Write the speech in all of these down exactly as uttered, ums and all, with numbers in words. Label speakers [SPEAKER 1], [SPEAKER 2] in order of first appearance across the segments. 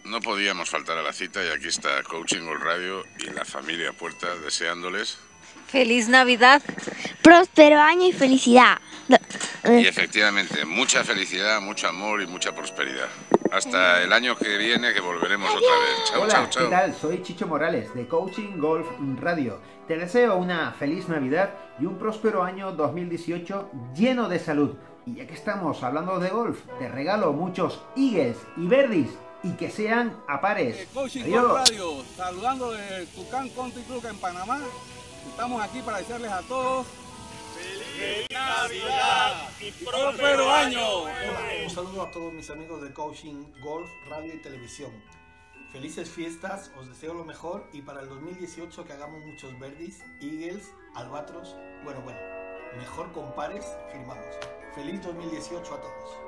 [SPEAKER 1] No podíamos faltar a la cita y aquí está Coaching Golf Radio y la familia Puerta deseándoles
[SPEAKER 2] ¡Feliz Navidad!
[SPEAKER 3] Próspero año y felicidad.
[SPEAKER 1] Y efectivamente, mucha felicidad, mucho amor y mucha prosperidad. Hasta el año que viene, que volveremos otra vez. Chao,
[SPEAKER 4] Hola,
[SPEAKER 1] chao, chao.
[SPEAKER 4] ¿qué tal? Soy Chicho Morales de Coaching Golf Radio. Te deseo una feliz Navidad y un próspero año dos mil dieciocho lleno de salud. Y ya que estamos hablando de golf, te regalo muchos Eagles y Birdies y que sean a pares.
[SPEAKER 5] Eh, Coaching
[SPEAKER 4] Adiós.
[SPEAKER 5] Golf Radio, saludando de Tucán Country Club en Panamá. Estamos aquí para desearles a todos
[SPEAKER 6] ¡Feliz Navidad y
[SPEAKER 5] próspero año!
[SPEAKER 7] Un saludo a todos mis amigos de Coaching Golf, Radio y Televisión. Felices fiestas, os deseo lo mejor y para el dos mil dieciocho que hagamos muchos birdies, eagles, albatros, bueno, bueno, mejor con pares firmados. Feliz dos mil dieciocho a todos.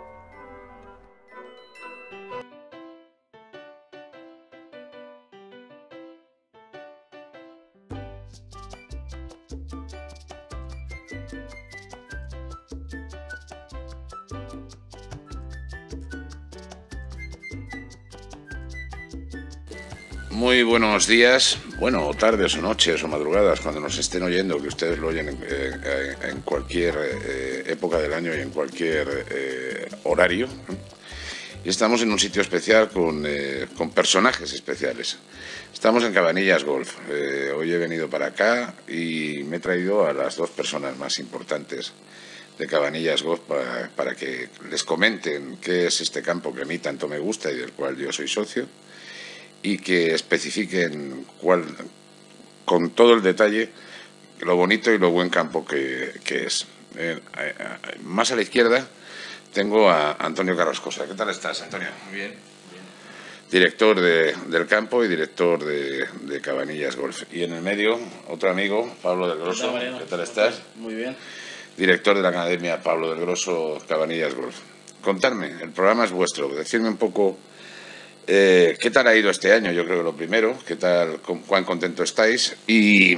[SPEAKER 1] Muy buenos días, bueno, o tardes o noches o madrugadas, cuando nos estén oyendo, que ustedes lo oyen en, eh, en cualquier eh, época del año y en cualquier eh, horario. Y estamos en un sitio especial con, eh, con personajes especiales. Estamos en Cabanillas Golf. Eh, hoy he venido para acá y me he traído a las dos personas más importantes de Cabanillas Golf para, para que les comenten qué es este campo que a mí tanto me gusta y del cual yo soy socio, y que especifiquen cuál, con todo el detalle, lo bonito y lo buen campo que, que es. Eh, eh, más a la izquierda tengo a Antonio Carrascosa. ¿Qué tal estás, Antonio?
[SPEAKER 8] Muy bien.
[SPEAKER 1] Director de, del campo y director de, de Cabanillas Golf. Y en el medio, otro amigo, Pablo del Grosso. ¿Qué tal, ¿Qué tal estás?
[SPEAKER 8] Muy bien.
[SPEAKER 1] Director de la Academia Pablo del Grosso, Cabanillas Golf. Contadme, el programa es vuestro, decirme un poco eh, qué tal ha ido este año, yo creo que lo primero, qué tal, con, cuán contento estáis y,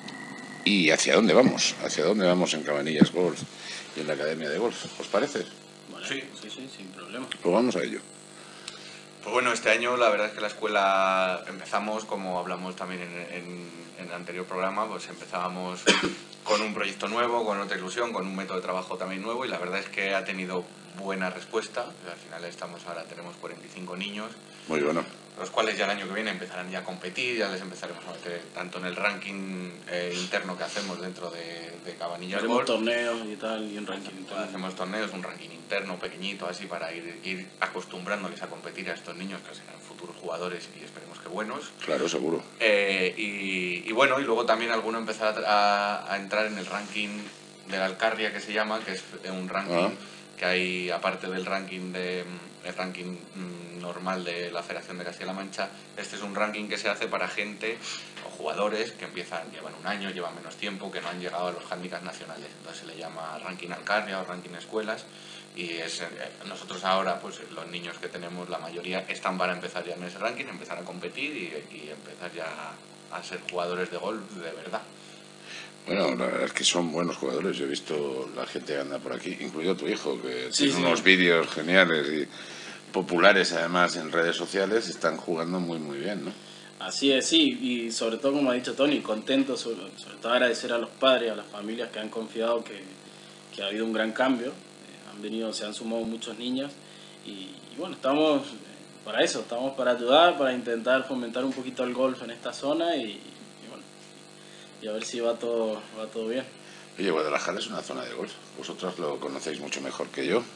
[SPEAKER 1] y hacia dónde vamos, hacia dónde vamos en Cabanillas Golf y en la Academia de Golf, ¿os parece?
[SPEAKER 8] Vale, sí, sí, sí, sin problema.
[SPEAKER 1] Pues vamos a ello.
[SPEAKER 8] Pues bueno, este año la verdad es que la escuela empezamos, como hablamos también en, en, en el anterior programa, pues empezábamos con un proyecto nuevo, con otra ilusión, con un método de trabajo también nuevo y la verdad es que ha tenido buena respuesta. Al final estamos ahora, tenemos cuarenta y cinco niños.
[SPEAKER 1] Muy bueno.
[SPEAKER 8] Los cuales ya el año que viene empezarán ya a competir, ya les empezaremos a meter tanto en el ranking eh, interno que hacemos dentro de, de Cabanillas
[SPEAKER 6] Haremos
[SPEAKER 8] Golf.
[SPEAKER 6] torneos y tal, y un ranking interno.
[SPEAKER 8] Hacemos torneos, un ranking interno pequeñito, así para ir, ir acostumbrándoles a competir a estos niños que serán futuros jugadores y esperemos que buenos.
[SPEAKER 1] Claro, seguro.
[SPEAKER 8] Eh, y, y bueno, y luego también alguno empezará a, a entrar en el ranking de la Alcarria, que se llama, que es un ranking
[SPEAKER 1] Ah.
[SPEAKER 8] que hay, aparte del ranking de el ranking mm, normal de la Federación de Castilla-La Mancha. Este es un ranking que se hace para gente o jugadores que empiezan, llevan un año, llevan menos tiempo, que no han llegado a los handicaps nacionales. Entonces se le llama ranking Alcarria o ranking escuelas. Y es, eh, nosotros ahora, pues los niños que tenemos, la mayoría están para empezar ya en ese ranking, empezar a competir y, y empezar ya a ser jugadores de golf de verdad.
[SPEAKER 1] Bueno, la verdad es que son buenos jugadores. Yo he visto la gente que anda por aquí, incluido tu hijo, que
[SPEAKER 6] Sí,
[SPEAKER 1] tiene
[SPEAKER 6] sí.
[SPEAKER 1] unos vídeos geniales y populares además en redes sociales, están jugando muy muy bien, ¿no?
[SPEAKER 6] Así es, sí, y sobre todo, como ha dicho Tony, contento, sobre, sobre todo agradecer a los padres, a las familias que han confiado que, que ha habido un gran cambio. Eh, han venido, se han sumado muchos niños y, y bueno, estamos eh, para eso, estamos para ayudar, para intentar fomentar un poquito el golf en esta zona y, y bueno, y a ver si va todo, va todo bien.
[SPEAKER 1] Oye, Guadalajara es una zona de golf. Vosotros lo conocéis mucho mejor que yo.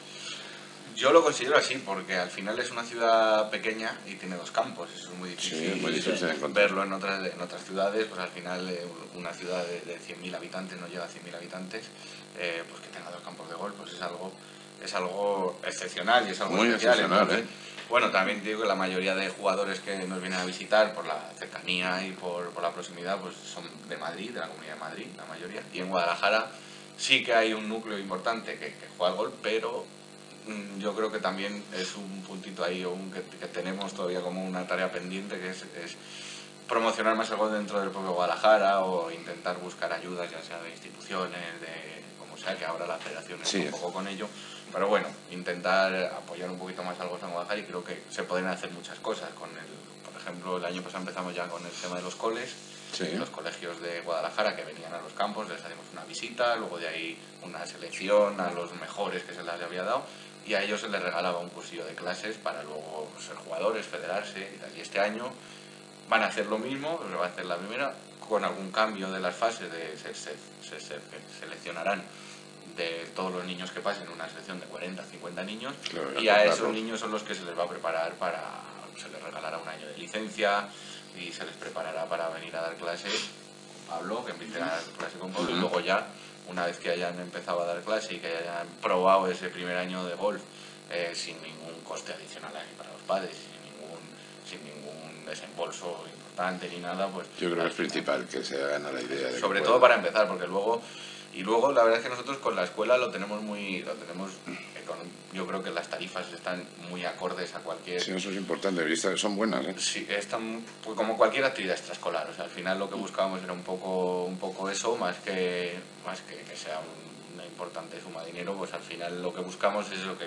[SPEAKER 8] Yo lo considero así porque al final es una ciudad pequeña y tiene dos campos. Eso es muy difícil,
[SPEAKER 1] Sí, es muy difícil de encontrar.
[SPEAKER 8] verlo en otras, en otras ciudades. Pues al final eh, una ciudad de, de cien mil habitantes, no llega a cien mil habitantes, eh, pues que tenga dos campos de golf, pues es algo, es algo excepcional y es algo
[SPEAKER 1] Muy
[SPEAKER 8] especial.
[SPEAKER 1] excepcional,
[SPEAKER 8] Entonces,
[SPEAKER 1] ¿eh?
[SPEAKER 8] bueno, también digo que la mayoría de jugadores que nos vienen a visitar por la cercanía y por, por la proximidad, pues son de Madrid, de la Comunidad de Madrid, la mayoría. Y en Guadalajara sí que hay un núcleo importante que, que juega al golf, pero yo creo que también es un puntito ahí o un, que, que tenemos todavía como una tarea pendiente, que es, es promocionar más el golf dentro del propio Guadalajara o intentar buscar ayudas, ya sea de instituciones, de como sea que ahora la federación está
[SPEAKER 1] Sí.
[SPEAKER 8] un poco con ello. Pero bueno, intentar apoyar un poquito más al Golf en Guadalajara, y creo que se pueden hacer muchas cosas. Con el, por ejemplo, el año pasado empezamos ya con el tema de los coles,
[SPEAKER 1] Sí.
[SPEAKER 8] los colegios de Guadalajara que venían a los campos, les hacíamos una visita, luego de ahí una selección a los mejores que se les había dado, y a ellos se les regalaba un cursillo de clases para luego ser jugadores, federarse y tal. Y este año van a hacer lo mismo, pero va a hacer la primera, con algún cambio de las fases, de, se, se, se, se seleccionarán de todos los niños que pasen una selección de cuarenta, cincuenta niños,
[SPEAKER 1] Claro,
[SPEAKER 8] y a
[SPEAKER 1] claro.
[SPEAKER 8] esos niños son los que se les va a preparar para, se les regalará un año de licencia y se les preparará para venir a dar clase con Pablo, que empiecen a dar clase con Pablo, y luego ya, una vez que hayan empezado a dar clase y que hayan probado ese primer año de golf eh, sin ningún coste adicional ahí para los padres, sin ningún, sin ningún desembolso importante ni nada, pues...
[SPEAKER 1] Yo creo que es principal que se hagan a la idea de
[SPEAKER 8] Sobre
[SPEAKER 1] que
[SPEAKER 8] todo
[SPEAKER 1] puedan.
[SPEAKER 8] para empezar, porque luego... Y luego la verdad es que nosotros con la escuela lo tenemos muy... Lo tenemos, yo creo que las tarifas están muy acordes a cualquier...
[SPEAKER 1] Sí, eso es importante, vista, son buenas, ¿eh?
[SPEAKER 8] Sí, están pues, como cualquier actividad extraescolar. O sea, al final lo que buscábamos era un poco, un poco eso, más que, más que, que sea un, una importante suma de dinero, pues al final lo que buscamos es lo que...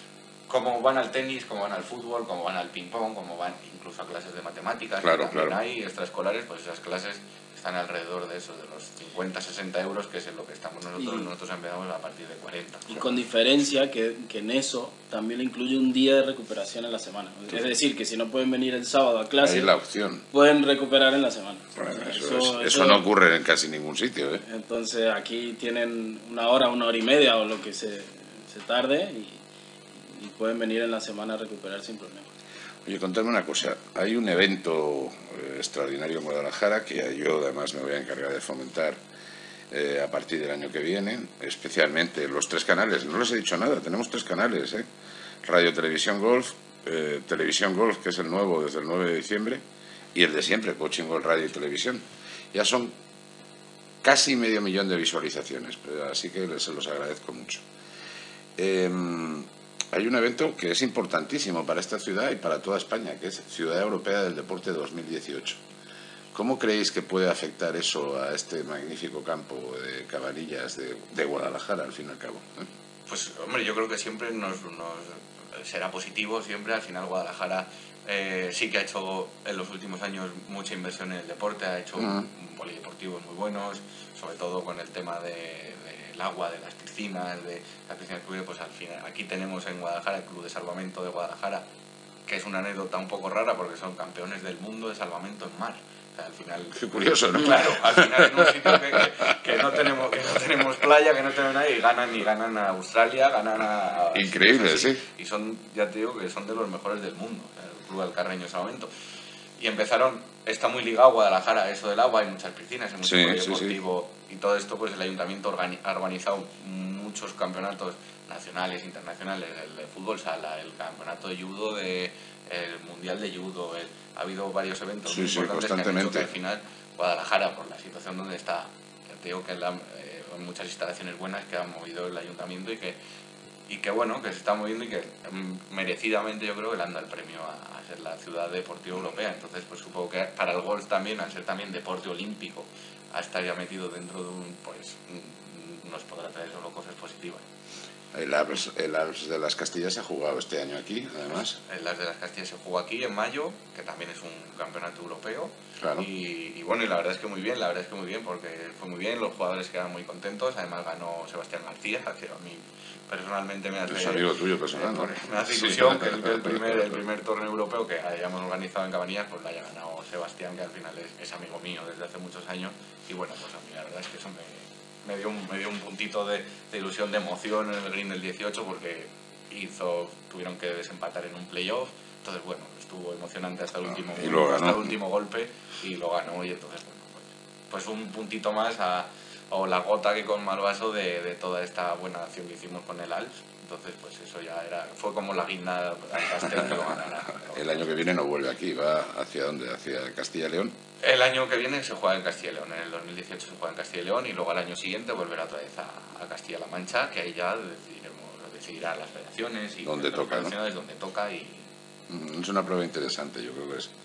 [SPEAKER 8] Como van al tenis, como van al fútbol, como van al ping-pong, como van incluso a clases de matemáticas,
[SPEAKER 1] Claro,
[SPEAKER 8] que también
[SPEAKER 1] claro.
[SPEAKER 8] hay extraescolares, pues esas clases están alrededor de eso, de los cincuenta, sesenta euros, que es en lo que estamos nosotros.
[SPEAKER 6] Y-
[SPEAKER 8] Nosotros empezamos a partir de cuarenta.
[SPEAKER 6] Y con diferencia que, que en eso también le incluye un día de recuperación en la semana. Es decir, que si no pueden venir el sábado a
[SPEAKER 1] Ahí
[SPEAKER 6] clase,
[SPEAKER 1] es la opción.
[SPEAKER 6] pueden recuperar en la semana.
[SPEAKER 1] Bueno, eso,
[SPEAKER 6] Eso-
[SPEAKER 1] es- eso
[SPEAKER 6] eso-
[SPEAKER 1] no ocurre en casi ningún sitio, ¿eh?
[SPEAKER 6] Entonces aquí tienen una hora, una hora y media o lo que se, se tarde y, y pueden venir en la semana a recuperar sin problema.
[SPEAKER 1] Oye, contadme una cosa. Hay un evento eh, extraordinario en Guadalajara que yo además me voy a encargar de fomentar eh, a partir del año que viene, especialmente los tres canales. No les he dicho nada, tenemos tres canales, ¿eh? Radio, Televisión, Golf, eh, Televisión Golf, que es el nuevo desde el nueve de diciembre, y el de siempre, Coaching Golf Radio y Televisión. Ya son casi medio millón de visualizaciones, pero así que les- se los agradezco mucho. Eh, hay un evento que es importantísimo para esta ciudad y para toda España, que es Ciudad Europea del Deporte dos mil dieciocho. ¿Cómo creéis que puede afectar eso a este magnífico campo de Cabanillas de, de Guadalajara, al fin y al cabo? ¿eh?
[SPEAKER 8] Pues hombre, yo creo que siempre nos, nos será positivo, siempre. Al final Guadalajara eh, sí que ha hecho en los últimos años mucha inversión en el deporte, ha hecho
[SPEAKER 1] Uh-huh.
[SPEAKER 8] polideportivos muy buenos, sobre todo con el tema de, de, del agua, de las piscinas, de las piscinas que hubiera, pues al final aquí tenemos en Guadalajara el Club de Salvamento de Guadalajara, que es una anécdota un poco rara porque son campeones del mundo de salvamento en mar. O sea, al final,
[SPEAKER 1] Qué curioso, ¿no?
[SPEAKER 8] claro, al final en un sitio que, que, que no tenemos que no tenemos playa, que no tenemos nada, y ganan y ganan a Australia, ganan a... a
[SPEAKER 1] Increíble,
[SPEAKER 8] sí.
[SPEAKER 1] sí.
[SPEAKER 8] Y son, ya te digo, que son de los mejores del mundo, o sea, el Club Alcarreño de Salvamento. Y empezaron, está muy ligado Guadalajara a eso del agua, hay muchas piscinas, hay mucho
[SPEAKER 1] Sí,
[SPEAKER 8] polideportivo, y todo esto, pues el ayuntamiento organi- ha organizado muchos campeonatos nacionales, internacionales, el de fútbol sala, el campeonato de judo, de, el mundial de judo, el- ha habido varios eventos
[SPEAKER 1] Sí,
[SPEAKER 8] muy
[SPEAKER 1] sí,
[SPEAKER 8] importantes que han hecho
[SPEAKER 1] constantemente.
[SPEAKER 8] que al final Guadalajara, por la situación donde está, ya te digo que la- eh, hay muchas instalaciones buenas que ha movido el ayuntamiento y que y que bueno, que se está moviendo y que mm, merecidamente yo creo que le han dado el premio a, a ser la ciudad deportiva europea. Entonces pues supongo que para el golf también, al ser también deporte olímpico, a estar ya metido dentro de un, pues mm, nos podrá traer solo cosas positivas.
[SPEAKER 1] El Alps, el Alps de las Castillas se ha jugado este año aquí, además.
[SPEAKER 8] En las de las Castillas se jugó aquí en mayo, que también es un campeonato europeo.
[SPEAKER 1] Claro.
[SPEAKER 8] Y, y bueno, y la verdad es que muy bien, la verdad es que muy bien, porque fue muy bien, los jugadores quedaron muy contentos, además ganó Sebastián García, que a mí personalmente me hace...
[SPEAKER 1] Es amigo tuyo personal, ¿no?
[SPEAKER 8] Me hace ilusión que el, el primer, el primer torneo europeo que hayamos organizado en Cabanillas pues lo haya ganado Sebastián, que al final es, es amigo mío desde hace muchos años. Y bueno, pues a mí la verdad es que eso me, me, dio, un, me dio un puntito de, de ilusión, de emoción en el green del dieciocho, porque hizo, tuvieron que desempatar en un playoff. Entonces, bueno, estuvo emocionante hasta el último,
[SPEAKER 1] y lo
[SPEAKER 8] hasta
[SPEAKER 1] ganó.
[SPEAKER 8] el último golpe y lo ganó. Y entonces, bueno, pues, pues un puntito más a, o la gota que colma el vaso de, de toda esta buena acción que hicimos con el Alps. Entonces, pues eso ya era, fue como la guinda al pastel que lo ganara.
[SPEAKER 1] El año que viene no vuelve aquí, va hacia dónde, hacia Castilla y León.
[SPEAKER 8] El año que viene se juega en Castilla y León, en el dos mil dieciocho se juega en Castilla y León y luego al año siguiente volverá otra vez a, a Castilla-La Mancha, que ahí ya decidiremos, decidirán las federaciones y
[SPEAKER 1] Donde
[SPEAKER 8] las
[SPEAKER 1] toca, ¿no?
[SPEAKER 8] federaciones donde toca y...
[SPEAKER 1] Mm, Es una prueba interesante, yo creo que es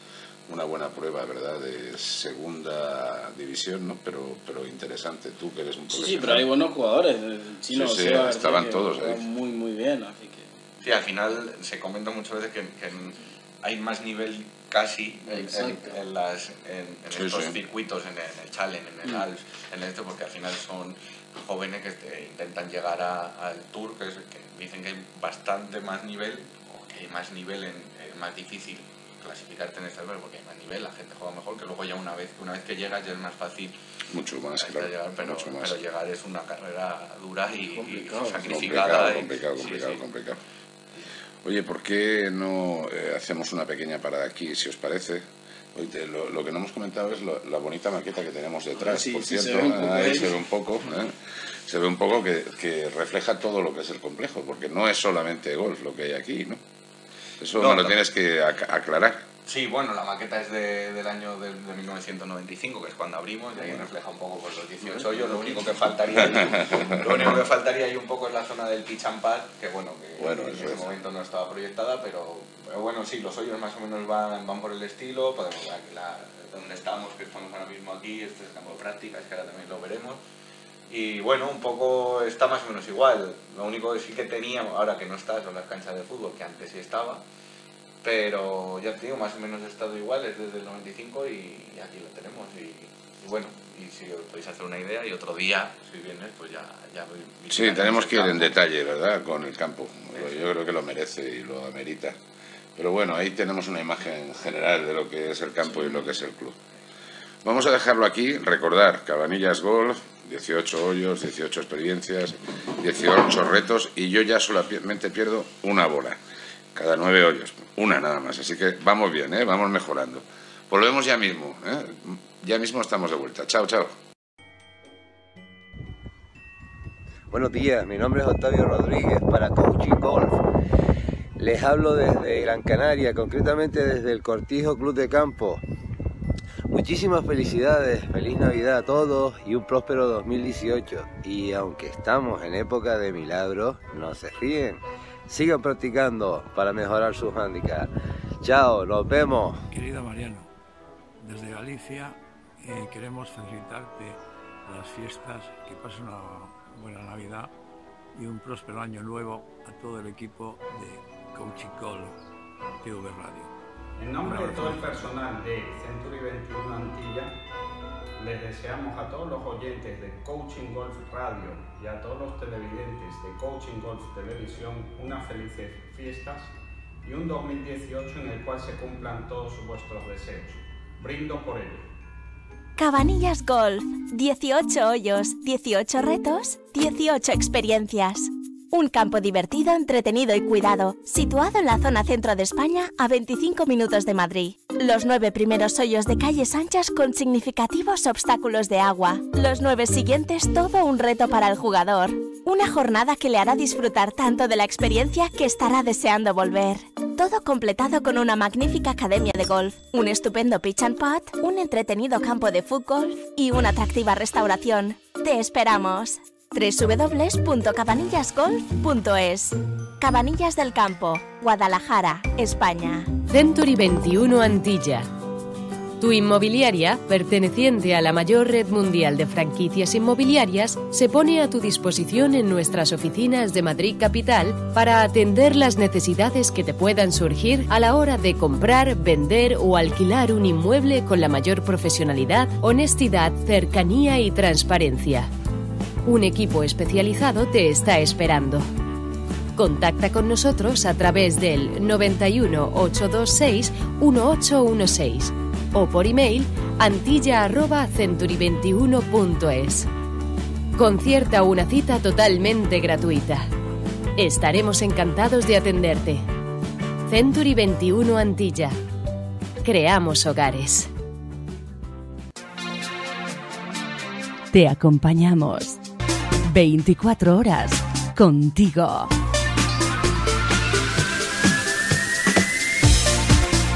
[SPEAKER 1] una buena prueba, ¿verdad?, de segunda división, ¿no? Pero, pero interesante, tú que eres un profesional.
[SPEAKER 6] Sí, sí, pero hay buenos jugadores. El chino
[SPEAKER 1] sí, sí,
[SPEAKER 6] Seba,
[SPEAKER 1] estaban
[SPEAKER 6] que
[SPEAKER 1] todos ahí.
[SPEAKER 6] Muy, muy bien, así que...
[SPEAKER 8] Sí, al final se comenta muchas veces que, que hay más nivel casi en, en, en, las, en, en sí, estos sí. circuitos, en el, en el Challenge, en el mm. Alps, en el esto, porque al final son jóvenes que te, intentan llegar a, al Tour, que, es, que dicen que hay bastante más nivel, o que hay más nivel, en, es más difícil clasificarte en este nivel, porque hay más nivel, la gente juega mejor, que luego ya una vez, una vez que llegas ya es más fácil.
[SPEAKER 1] Mucho más, claro.
[SPEAKER 8] Llegar, pero,
[SPEAKER 1] mucho más.
[SPEAKER 8] pero llegar es una carrera dura y,
[SPEAKER 6] complicado,
[SPEAKER 8] y sacrificada.
[SPEAKER 1] Complicado, complicado, complicado, sí, sí. complicado. Oye, ¿por qué no eh, hacemos una pequeña parada aquí, si os parece? Oye, lo, lo que no hemos comentado es lo, la bonita maqueta que tenemos detrás, sí, por sí, cierto, se ve un poco, ahí se ve un poco, ¿eh? se ve un poco que, que refleja todo lo que es el complejo, porque no es solamente golf lo que hay aquí, ¿no? Eso no, me lo no. tienes que ac aclarar.
[SPEAKER 8] Sí, bueno, la maqueta es de, del año de, de mil novecientos noventa y cinco, que es cuando abrimos, y ahí refleja un poco pues, los dieciocho hoyos. Lo único que faltaría lo único que faltaría ahí un poco es la zona del pitch and pad, que bueno, que bueno, en ese es. momento no estaba proyectada, pero, pero bueno, sí, los hoyos más o menos van, van por el estilo. Podemos ver aquí la, donde estamos, que estamos ahora mismo aquí, este es el campo de prácticas, que ahora también lo veremos. Y bueno, un poco está más o menos igual. Lo único que sí que teníamos, ahora que no está, son las canchas de fútbol, que antes sí estaba. Pero ya te digo, más o menos ha estado igual, es desde el noventa y cinco y, y aquí lo tenemos. Y, y bueno, y si os podéis hacer una idea, y otro día, si vienes, pues ya... ya
[SPEAKER 1] sí, tenemos que ir en detalle, ¿verdad?, con el campo. Yo creo que lo merece y lo amerita. Pero bueno, ahí tenemos una imagen general de lo que es el campo y lo que es el club. Vamos a dejarlo aquí. Recordar, Cabanillas Golf, dieciocho hoyos, dieciocho experiencias, dieciocho retos, y yo ya solamente pierdo una bola. Cada nueve hoyos, una nada más. Así que vamos bien, ¿eh? Vamos mejorando. Volvemos ya mismo, ¿eh? Ya mismo estamos de vuelta. Chao, chao.
[SPEAKER 2] Buenos días, mi nombre es Octavio Rodríguez para Coaching Golf. Les hablo desde Gran Canaria, concretamente desde el Cortijo Club de Campo. Muchísimas felicidades, feliz Navidad a todos y un próspero dos mil dieciocho. Y aunque estamos en época de milagros, no se fíen. Sigan practicando para mejorar sus handicaps. Chao, nos vemos.
[SPEAKER 9] Querida Mariano, desde Galicia eh, queremos felicitarte las fiestas, que pases una buena Navidad y un próspero año nuevo a todo el equipo de Coaching Golf T V Radio.
[SPEAKER 10] En nombre de todo el personal de Century veintiuno Antilla, les deseamos a todos los oyentes de Coaching Golf Radio y a todos los televidentes de Coaching Golf Televisión unas felices fiestas y un dos mil dieciocho en el cual se cumplan todos vuestros deseos. Brindo por ello.
[SPEAKER 11] Cabanillas Golf, dieciocho hoyos, dieciocho retos, dieciocho experiencias. Un campo divertido, entretenido y cuidado, situado en la zona centro de España, a veinticinco minutos de Madrid. Los nueve primeros hoyos de calles anchas con significativos obstáculos de agua. Los nueve siguientes, todo un reto para el jugador. Una jornada que le hará disfrutar tanto de la experiencia que estará deseando volver. Todo completado con una magnífica academia de golf, un estupendo pitch and putt, un entretenido campo de fútbol y una atractiva restauración. ¡Te esperamos! doble u doble u doble u punto cabanillas golf punto es. Cabanillas del Campo, Guadalajara, España.
[SPEAKER 12] Century veintiuno Antilla. Tu inmobiliaria, perteneciente a la mayor red mundial de franquicias inmobiliarias, se pone a tu disposición en nuestras oficinas de Madrid Capital para atender las necesidades que te puedan surgir a la hora de comprar, vender o alquilar un inmueble con la mayor profesionalidad, honestidad, cercanía y transparencia. Un equipo especializado te está esperando. Contacta con nosotros a través del noventa y uno, ochocientos veintiséis, dieciocho dieciséis o por email antilla arroba century veintiuno punto es. Concierta una cita totalmente gratuita. Estaremos encantados de atenderte. Century veintiuno Antilla. Creamos hogares.
[SPEAKER 13] Te acompañamos veinticuatro horas contigo.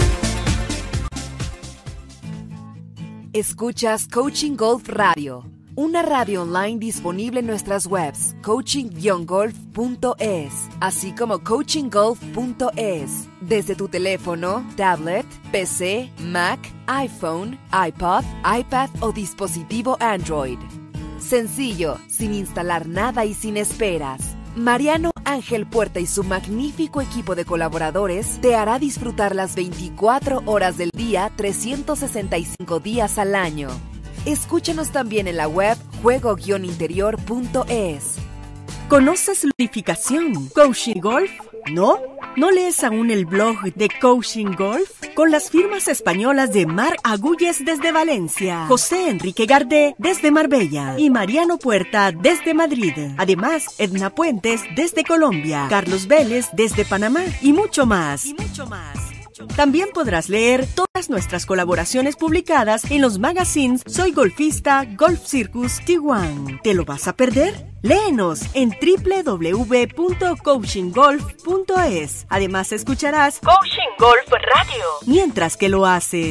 [SPEAKER 14] Escuchas Coaching Golf Radio, una radio online disponible en nuestras webs coaching guion golf punto es, así como coaching golf punto es, desde tu teléfono, tablet, P C, Mac, iPhone, iPod, iPad o dispositivo Android. Sencillo, sin instalar nada y sin esperas. Mariano Ángel Puerta y su magnífico equipo de colaboradores te hará disfrutar las veinticuatro horas del día, trescientos sesenta y cinco días al año. Escúchanos también en la web juego guion interior punto es.
[SPEAKER 15] ¿Conoces Ludificación? ¿Coaching Golf? ¿No? ¿No lees aún el blog de Coaching Golf? Con las firmas españolas de Mar Agulles desde Valencia, José Enrique Gardé desde Marbella y Mariano Puerta desde Madrid. Además, Edna Puentes desde Colombia, Carlos Vélez desde Panamá y mucho más. Y mucho más. También podrás leer todas nuestras colaboraciones publicadas en los magazines Soy Golfista, Golf Circus, Tijuana. ¿Te lo vas a perder? Léenos en doble u doble u doble u punto coaching golf punto es. Además escucharás Coaching Golf Radio mientras que lo haces.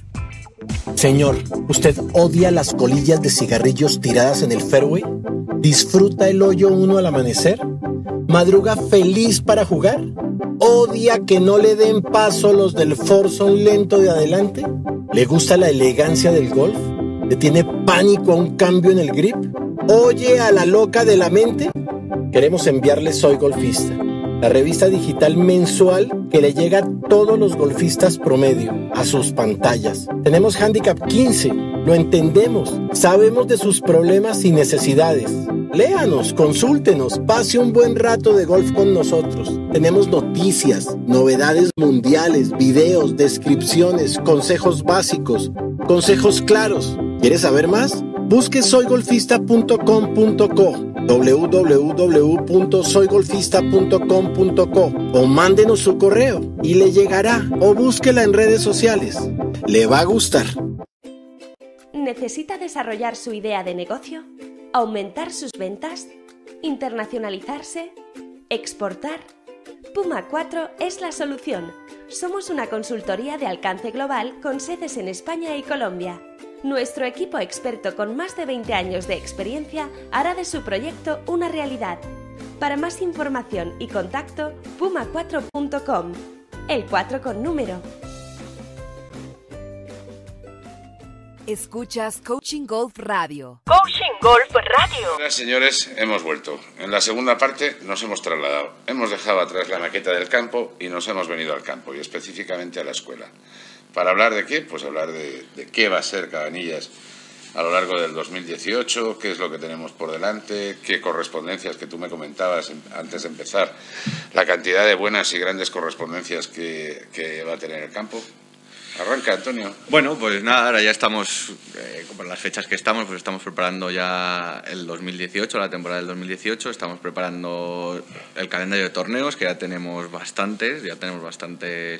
[SPEAKER 16] Señor, ¿usted odia las colillas de cigarrillos tiradas en el fairway? ¿Disfruta el hoyo uno al amanecer? ¿Madruga feliz para jugar? ¿Odia que no le den paso los del foursome lento de adelante? ¿Le gusta la elegancia del golf? ¿Le tiene pánico a un cambio en el grip? ¿Oye a la loca de la mente? Queremos enviarle Soy Golfista, la revista digital mensual que le llega a todos los golfistas promedio, a sus pantallas. Tenemos Handicap quince, lo entendemos, sabemos de sus problemas y necesidades. Léanos, consúltenos, pase un buen rato de golf con nosotros. Tenemos noticias, novedades mundiales, videos, descripciones, consejos básicos, consejos claros. ¿Quieres saber más? Busque soy golfista punto com punto co, doble u doble u doble u punto soy golfista punto com punto co o mándenos su correo y le llegará, o búsquela en redes sociales. Le va a gustar.
[SPEAKER 11] ¿Necesita desarrollar su idea de negocio? ¿Aumentar sus ventas? ¿Internacionalizarse? ¿Exportar? Puma cuatro es la solución. Somos una consultoría de alcance global con sedes en España y Colombia. Nuestro equipo experto con más de veinte años de experiencia hará de su proyecto una realidad. Para más información y contacto, puma cuatro punto com. El cuatro con número.
[SPEAKER 14] Escuchas Coaching Golf Radio.
[SPEAKER 11] Coaching Golf Radio.
[SPEAKER 1] Señoras y señores, hemos vuelto. En la segunda parte nos hemos trasladado. Hemos dejado atrás la maqueta del campo y nos hemos venido al campo, y específicamente a la escuela. ¿Para hablar de qué? Pues hablar de, de qué va a ser Cabanillas a lo largo del dos mil dieciocho, qué es lo que tenemos por delante, qué correspondencias que tú me comentabas antes de empezar, la cantidad de buenas y grandes correspondencias que, que va a tener el campo. Arranca, Antonio.
[SPEAKER 8] Bueno, pues nada, ahora ya estamos, eh, con las fechas que estamos, pues estamos preparando ya el dos mil dieciocho, la temporada del dos mil dieciocho, estamos preparando el calendario de torneos, que ya tenemos bastantes, ya tenemos bastantes...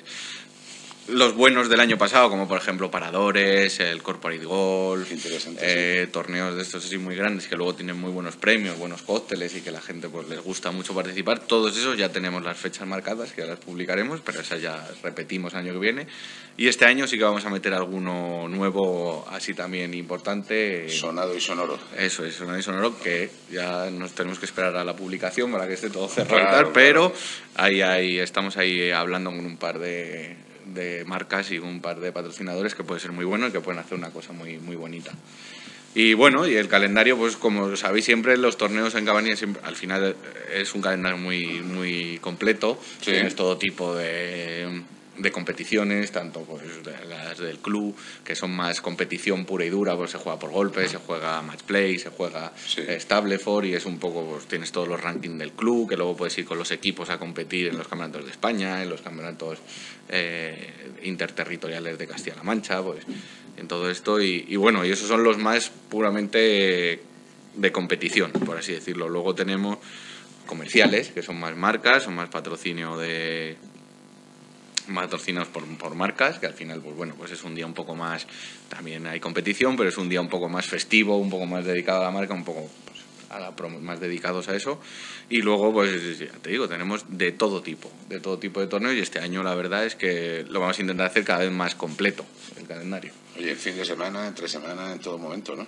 [SPEAKER 8] Los buenos del año pasado, como por ejemplo Paradores, el Corporate Golf, eh, sí. torneos de estos así muy grandes que luego tienen muy buenos premios, buenos cócteles y que la gente pues les gusta mucho participar. Todos esos ya tenemos las fechas marcadas, que ya las publicaremos, pero esas ya repetimos año que viene. Y este año sí que vamos a meter alguno nuevo, así también importante.
[SPEAKER 1] Sonado y sonoro.
[SPEAKER 8] Eso es, sonado y sonoro, que ya nos tenemos que esperar a la publicación para que esté todo cerrado
[SPEAKER 1] Claro,
[SPEAKER 8] y tal,
[SPEAKER 1] claro.
[SPEAKER 8] pero ahí, ahí estamos ahí hablando con un par de... de marcas y un par de patrocinadores que puede ser muy bueno y que pueden hacer una cosa muy, muy bonita. Y bueno, y el calendario, pues como sabéis siempre, los torneos en Cabanillas siempre, al final es un calendario muy, muy completo.
[SPEAKER 1] Sí.
[SPEAKER 8] Tienes todo tipo de, de competiciones, tanto pues de las del club, que son más competición pura y dura, pues se juega por golpes, se juega match play, se juega
[SPEAKER 1] Sí.
[SPEAKER 8] eh, Stableford, y es un poco, pues tienes todos los rankings del club, que luego puedes ir con los equipos a competir en los campeonatos de España, en los campeonatos eh, interterritoriales de Castilla-La Mancha, pues en todo esto, y, y bueno, y esos son los más puramente de competición, por así decirlo. Luego tenemos comerciales, que son más marcas, son más patrocinio de... patrocinados por, por marcas, que al final pues bueno, pues es un día un poco más, también hay competición, pero es un día un poco más festivo, un poco más dedicado a la marca, un poco pues, a la promo, más dedicados a eso. Y luego pues ya te digo, tenemos de todo tipo, de todo tipo de torneos, y este año la verdad es que lo vamos a intentar hacer cada vez más completo el calendario.
[SPEAKER 1] Oye, fin de semana, entre semana, en todo momento, ¿no?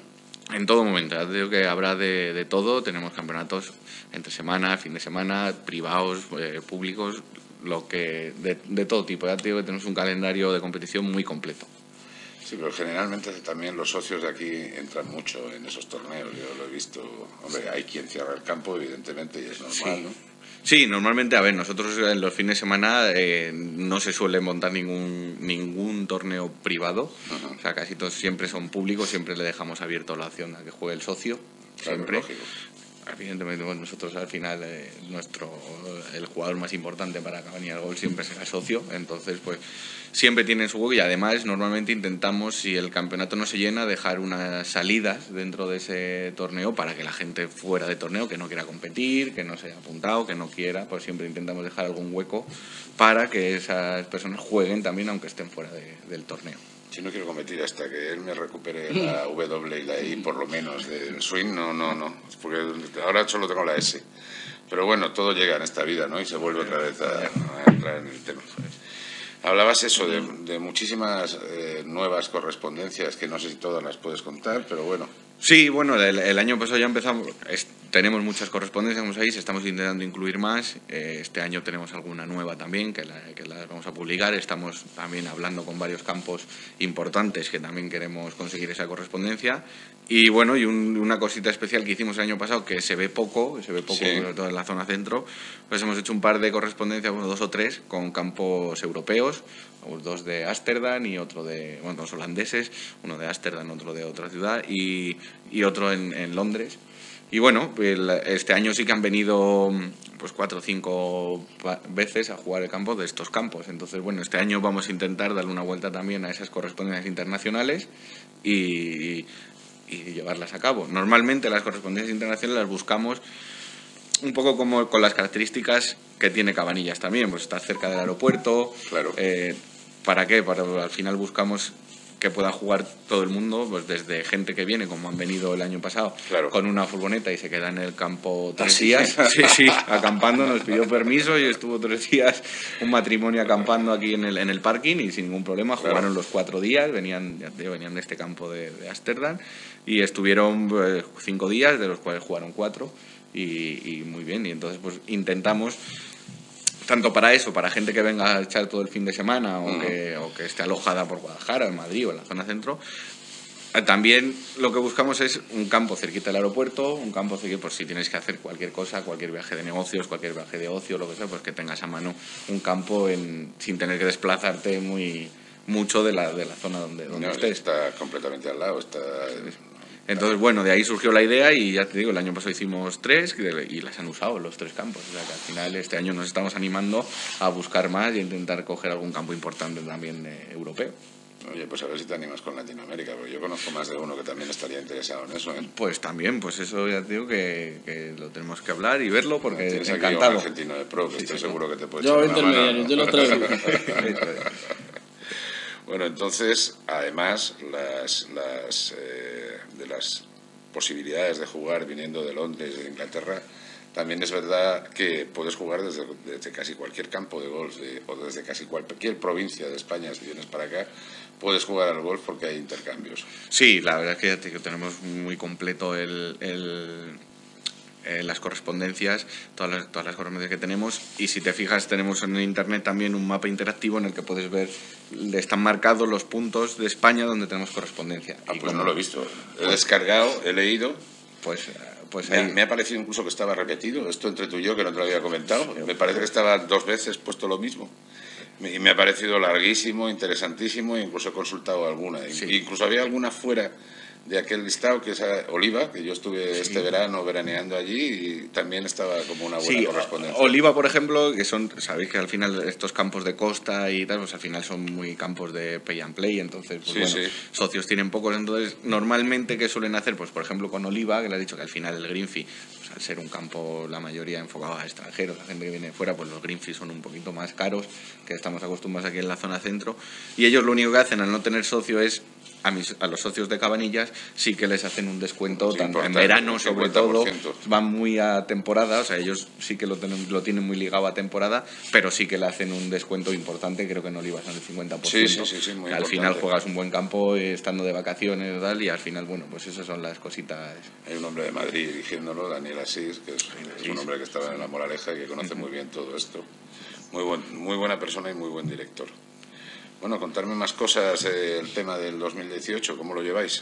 [SPEAKER 8] En todo momento, ya te digo que habrá de, de todo, tenemos campeonatos entre semana, fin de semana, privados, eh, públicos, lo que de, de todo tipo, ya te digo que tenemos un calendario de competición muy completo.
[SPEAKER 1] Sí, pero generalmente también los socios de aquí entran mucho en esos torneos, yo lo he visto. Hombre, hay quien cierra el campo, evidentemente, y es normal,
[SPEAKER 8] Sí.
[SPEAKER 1] ¿no?
[SPEAKER 8] Sí, normalmente, a ver, nosotros en los fines de semana eh, no se suele montar ningún ningún torneo privado, uh-huh. O sea, casi todos siempre son públicos, siempre le dejamos abierto la opción a que juegue el socio, siempre. Claro, evidentemente, bueno, nosotros al final, eh, nuestro el jugador más importante para Cabanillas Golf siempre será socio, entonces pues siempre tienen su hueco y además normalmente intentamos, si el campeonato no se llena, dejar unas salidas dentro de ese torneo para que la gente fuera de torneo, que no quiera competir, que no se haya apuntado, que no quiera, pues siempre intentamos dejar algún hueco para que esas personas jueguen también aunque estén fuera de, del torneo.
[SPEAKER 1] Si no quiero competir hasta que él me recupere la W y la I, por lo menos, del swing, no, no, no, porque ahora solo tengo la S. Pero bueno, todo llega en esta vida, ¿no? Y se vuelve otra vez a, a entrar en el tema. Hablabas eso de, de muchísimas eh, nuevas correspondencias, que no sé si todas las puedes contar, pero bueno.
[SPEAKER 8] Sí, bueno, el, el año pasado ya empezamos, es, tenemos muchas correspondencias, como sabéis, estamos intentando incluir más, eh, este año tenemos alguna nueva también, que la, que la vamos a publicar, estamos también hablando con varios campos importantes que también queremos conseguir esa correspondencia, y bueno, y un, una cosita especial que hicimos el año pasado, que se ve poco, se ve poco, sí. Sobre todo en la zona centro, pues hemos hecho un par de correspondencias, bueno, dos o tres, con campos europeos, dos de Ámsterdam y otro de, bueno, dos holandeses, uno de Ámsterdam, otro de otra ciudad y, y otro en, en Londres. Y bueno, el, este año sí que han venido pues cuatro o cinco veces a jugar el campo de estos campos. Entonces, bueno, este año vamos a intentar darle una vuelta también a esas correspondencias internacionales y, y llevarlas a cabo. Normalmente las correspondencias internacionales las buscamos un poco como con las características que tiene Cabanillas también, pues está cerca del aeropuerto.
[SPEAKER 1] Claro.
[SPEAKER 8] Eh, ¿Para qué? Para, al final buscamos que pueda jugar todo el mundo, pues desde gente que viene, como han venido el año pasado,
[SPEAKER 1] claro,
[SPEAKER 8] con una furgoneta y se queda en el campo tres
[SPEAKER 1] ¿Ah, sí?
[SPEAKER 8] días, sí, sí, acampando, nos pidió permiso y estuvo tres días un matrimonio acampando aquí en el, en el parking y sin ningún problema, jugaron claro. los cuatro días, venían, ya te digo, venían de este campo de, de Ámsterdam y estuvieron pues, cinco días, de los cuales jugaron cuatro y, y muy bien, y entonces pues intentamos tanto para eso, para gente que venga a echar todo el fin de semana o, uh-huh. que, o que esté alojada por Guadalajara, en Madrid o en la zona centro. También lo que buscamos es un campo cerquita del aeropuerto, un campo cerquita, por si tienes que hacer cualquier cosa, cualquier viaje de negocios, cualquier viaje de ocio, lo que sea, pues que tengas a mano un campo en, sin tener que desplazarte muy mucho de la, de la zona donde, donde
[SPEAKER 1] no,
[SPEAKER 8] estés.
[SPEAKER 1] Está completamente al lado, está...
[SPEAKER 8] Entonces, bueno, de ahí surgió la idea y ya te digo, el año pasado hicimos tres y las han usado los tres campos. O sea que al final este año nos estamos animando a buscar más y a intentar coger algún campo importante también eh, europeo.
[SPEAKER 1] Oye, pues a ver si te animas con Latinoamérica, porque yo conozco más de uno que también estaría interesado en eso, ¿eh?
[SPEAKER 8] Pues también, pues eso ya te digo que, que lo tenemos que hablar y verlo porque
[SPEAKER 1] no, tienes
[SPEAKER 8] encantado.
[SPEAKER 1] Aquí un argentino de pro, que sí, estoy sí, seguro que te puede
[SPEAKER 6] yo
[SPEAKER 1] echar una mano.
[SPEAKER 6] Yo lo traigo.
[SPEAKER 1] Bueno, entonces, además, las, las eh, de las posibilidades de jugar viniendo de Londres, de Inglaterra, también es verdad que puedes jugar desde, desde casi cualquier campo de golf de, o desde casi cualquier provincia de España, si vienes para acá, puedes jugar al golf porque hay intercambios.
[SPEAKER 8] Sí, la verdad es que ya te, que tenemos muy completo el... el... Eh, las correspondencias, todas las, todas las correspondencias que tenemos, y si te fijas tenemos en internet también un mapa interactivo en el que puedes ver, están marcados los puntos de España donde tenemos correspondencia.
[SPEAKER 1] Ah,
[SPEAKER 8] y
[SPEAKER 1] pues
[SPEAKER 8] como,
[SPEAKER 1] no lo he visto, he pues, descargado, he leído,
[SPEAKER 8] pues, pues
[SPEAKER 1] me,
[SPEAKER 8] ahí.
[SPEAKER 1] me ha parecido incluso que estaba repetido, esto entre tú y yo que no te lo había comentado, me parece que estaba dos veces puesto lo mismo. Y me ha parecido larguísimo, interesantísimo, e incluso he consultado alguna, sí. Incluso había alguna fuera de aquel listado, que es Oliva, que yo estuve sí. este verano veraneando allí y también estaba como una buena
[SPEAKER 8] sí,
[SPEAKER 1] correspondencia.
[SPEAKER 8] Oliva, por ejemplo, que son, sabéis que al final estos campos de costa y tal, pues al final son muy campos de pay and play, entonces, pues sí, bueno, sí. socios tienen pocos, entonces, normalmente, ¿qué suelen hacer? Pues, por ejemplo, con Oliva, que le has dicho que al final el green fee, pues al ser un campo, la mayoría enfocado a extranjeros, la gente que viene de fuera, pues los green fees son un poquito más caros, que estamos acostumbrados aquí en la zona centro, y ellos lo único que hacen al no tener socio es a, mis, a los socios de Cabanillas sí que les hacen un descuento,
[SPEAKER 1] Sí,
[SPEAKER 8] tanto en
[SPEAKER 1] importante,
[SPEAKER 8] verano sobre todo,
[SPEAKER 1] cincuenta por ciento.
[SPEAKER 8] van muy a temporada, o sea, ellos sí que lo tienen, lo tienen muy ligado a temporada, pero sí que le hacen un descuento importante, creo que no le ibas al cincuenta por ciento.
[SPEAKER 1] Sí, sí, sí, sí, muy
[SPEAKER 8] al
[SPEAKER 1] importante.
[SPEAKER 8] final juegas un buen campo eh, estando de vacaciones y tal, y al final, bueno, pues esas son las cositas.
[SPEAKER 1] Hay un hombre de Madrid dirigiéndolo, Daniel Asís, que es, es un hombre que estaba en La Moraleja y que conoce muy bien todo esto. Muy, buen, muy buena persona y muy buen director. Bueno, contarme más cosas del tema del dos mil dieciocho, ¿cómo lo lleváis?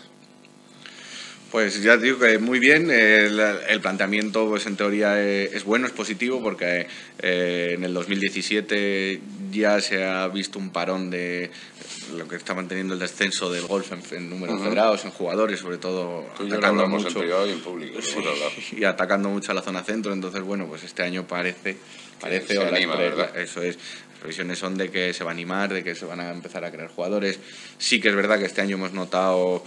[SPEAKER 8] Pues ya digo que muy bien, el, el planteamiento pues en teoría es bueno, es positivo, porque eh, en el dos mil diecisiete ya se ha visto un parón de lo que está manteniendo el descenso del golf en, en número de
[SPEAKER 1] Uh-huh.
[SPEAKER 8] federados, en jugadores, sobre todo
[SPEAKER 1] Tú y yo lo
[SPEAKER 8] atacando
[SPEAKER 1] hablamos
[SPEAKER 8] mucho,
[SPEAKER 1] en privado y en público.
[SPEAKER 8] sí,
[SPEAKER 1] hemos hablado.
[SPEAKER 8] y atacando mucho a la zona centro, entonces bueno, pues este año parece, parece
[SPEAKER 1] se
[SPEAKER 8] o las
[SPEAKER 1] anima,
[SPEAKER 8] pre-
[SPEAKER 1] ¿verdad?
[SPEAKER 8] eso es. Las previsiones son de que se va a animar, de que se van a empezar a crear jugadores. Sí que es verdad que este año hemos notado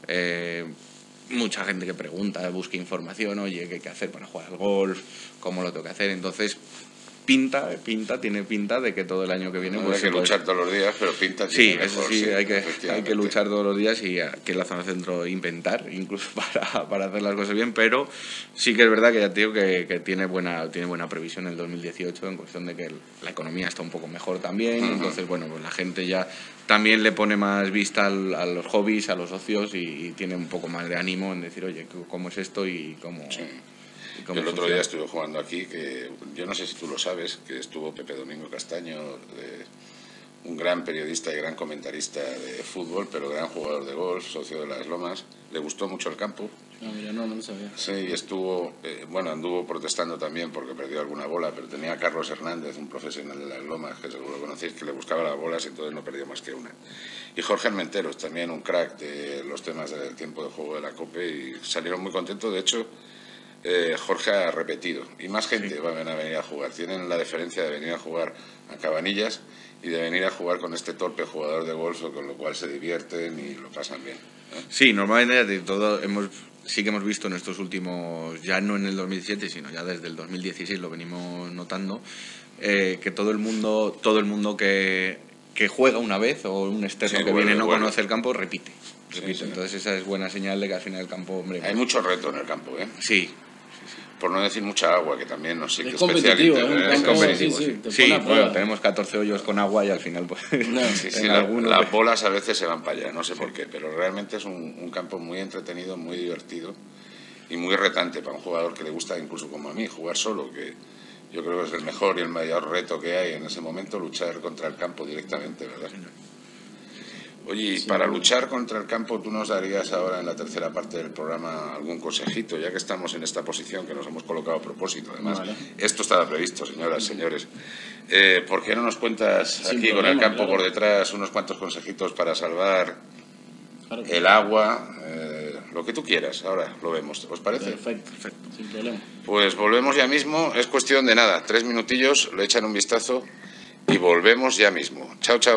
[SPEAKER 8] eh, mucha gente que pregunta, busca información, oye, ¿qué hay que hacer para jugar al golf? ¿Cómo lo tengo que hacer? Entonces, pinta, pinta, tiene pinta de que todo el año que viene...
[SPEAKER 1] No
[SPEAKER 8] pues,
[SPEAKER 1] hay que
[SPEAKER 8] se puede-
[SPEAKER 1] luchar todos los días, pero pinta
[SPEAKER 8] Sí,
[SPEAKER 1] tiene
[SPEAKER 8] eso
[SPEAKER 1] mejor,
[SPEAKER 8] sí, hay que, hay
[SPEAKER 1] efectivamente.
[SPEAKER 8] que luchar todos los días y aquí en la zona centro inventar, incluso para, para hacer las cosas bien, pero sí que es verdad que ya te digo que, que tiene buena tiene buena previsión el dos mil dieciocho en cuestión de que el- la economía está un poco mejor también,
[SPEAKER 1] Ujú.
[SPEAKER 8] entonces bueno, pues la gente ya también le pone más vista al- a los hobbies, a los ocios y, y tiene un poco más de ánimo en decir, oye, ¿cómo es esto y cómo...? y cómo
[SPEAKER 1] Yo el otro
[SPEAKER 8] funciona?
[SPEAKER 1] día estuve jugando aquí, que yo no sé si tú lo sabes, que estuvo Pepe Domingo Castaño, de- un gran periodista y gran comentarista de fútbol, pero gran jugador de golf, socio de Las Lomas. Le gustó mucho el campo.
[SPEAKER 6] No, mira, no, no lo sabía.
[SPEAKER 1] Sí, y estuvo, eh, bueno, anduvo protestando también porque perdió alguna bola, pero tenía a Carlos Hernández, un profesional de Las Lomas, que seguro conocéis, que le buscaba las bolas y entonces no perdió más que una. Y Jorge Armenteros, también un crack de los temas del tiempo de juego de la COPE, y salieron muy contentos. De hecho, eh, Jorge ha repetido, y más gente va a venir a jugar. Tienen la deferencia de venir a jugar a Cabanillas y de venir a jugar con este torpe jugador de golf, con lo cual se divierten y lo pasan bien, ¿eh?
[SPEAKER 8] Sí, normalmente de todo hemos sí que hemos visto en estos últimos, ya no en el dos mil diecisiete, sino ya desde el dos mil dieciséis lo venimos notando, eh, que todo el mundo, todo el mundo que, que juega una vez o un externo
[SPEAKER 1] Sí,
[SPEAKER 8] que
[SPEAKER 1] vuelve,
[SPEAKER 8] viene no
[SPEAKER 1] vuelve.
[SPEAKER 8] conoce el campo, repite. repite.
[SPEAKER 1] sí.
[SPEAKER 8] Entonces esa es buena señal de que al final el campo, hombre...
[SPEAKER 1] Hay mucho reto en el campo, ¿eh?
[SPEAKER 8] Sí.
[SPEAKER 1] Por no decir mucha agua, que también nos sigue
[SPEAKER 8] Es competitivo,
[SPEAKER 1] especial
[SPEAKER 8] ¿eh?
[SPEAKER 1] interés.
[SPEAKER 8] Es competitivo,
[SPEAKER 6] sí,
[SPEAKER 8] sí.
[SPEAKER 6] sí, te
[SPEAKER 8] Sí,
[SPEAKER 6] pone a
[SPEAKER 8] bueno,
[SPEAKER 6] prueba.
[SPEAKER 8] tenemos catorce hoyos con agua y al final pues...
[SPEAKER 1] Sí, sí,
[SPEAKER 8] en
[SPEAKER 1] la-
[SPEAKER 8] alguno,
[SPEAKER 1] las
[SPEAKER 8] pues,
[SPEAKER 1] bolas a veces se van para allá, no sé por qué, pero realmente es un, un campo muy entretenido, muy divertido y muy retante para un jugador que le gusta, incluso como a mí, jugar solo, que yo creo que es el mejor y el mayor reto que hay en ese momento, luchar contra el campo directamente, ¿verdad? Oye, y para luchar contra el campo, ¿tú nos darías ahora en la tercera parte del programa algún consejito, ya que estamos en esta posición que nos hemos colocado a propósito? Además,
[SPEAKER 6] Vale.
[SPEAKER 1] esto estaba previsto, señoras, señores. Eh, ¿Por qué no nos cuentas
[SPEAKER 6] Sin
[SPEAKER 1] aquí con
[SPEAKER 6] problema,
[SPEAKER 1] el campo
[SPEAKER 6] claro.
[SPEAKER 1] por detrás unos cuantos consejitos para salvar
[SPEAKER 6] Claro que
[SPEAKER 1] el
[SPEAKER 6] sí.
[SPEAKER 1] agua, eh, lo que tú quieras? Ahora lo vemos, ¿os parece?
[SPEAKER 6] Perfecto, perfecto, sin problema.
[SPEAKER 1] Pues volvemos ya mismo, es cuestión de nada, tres minutillos, le echan un vistazo y volvemos ya mismo. Chao, chao.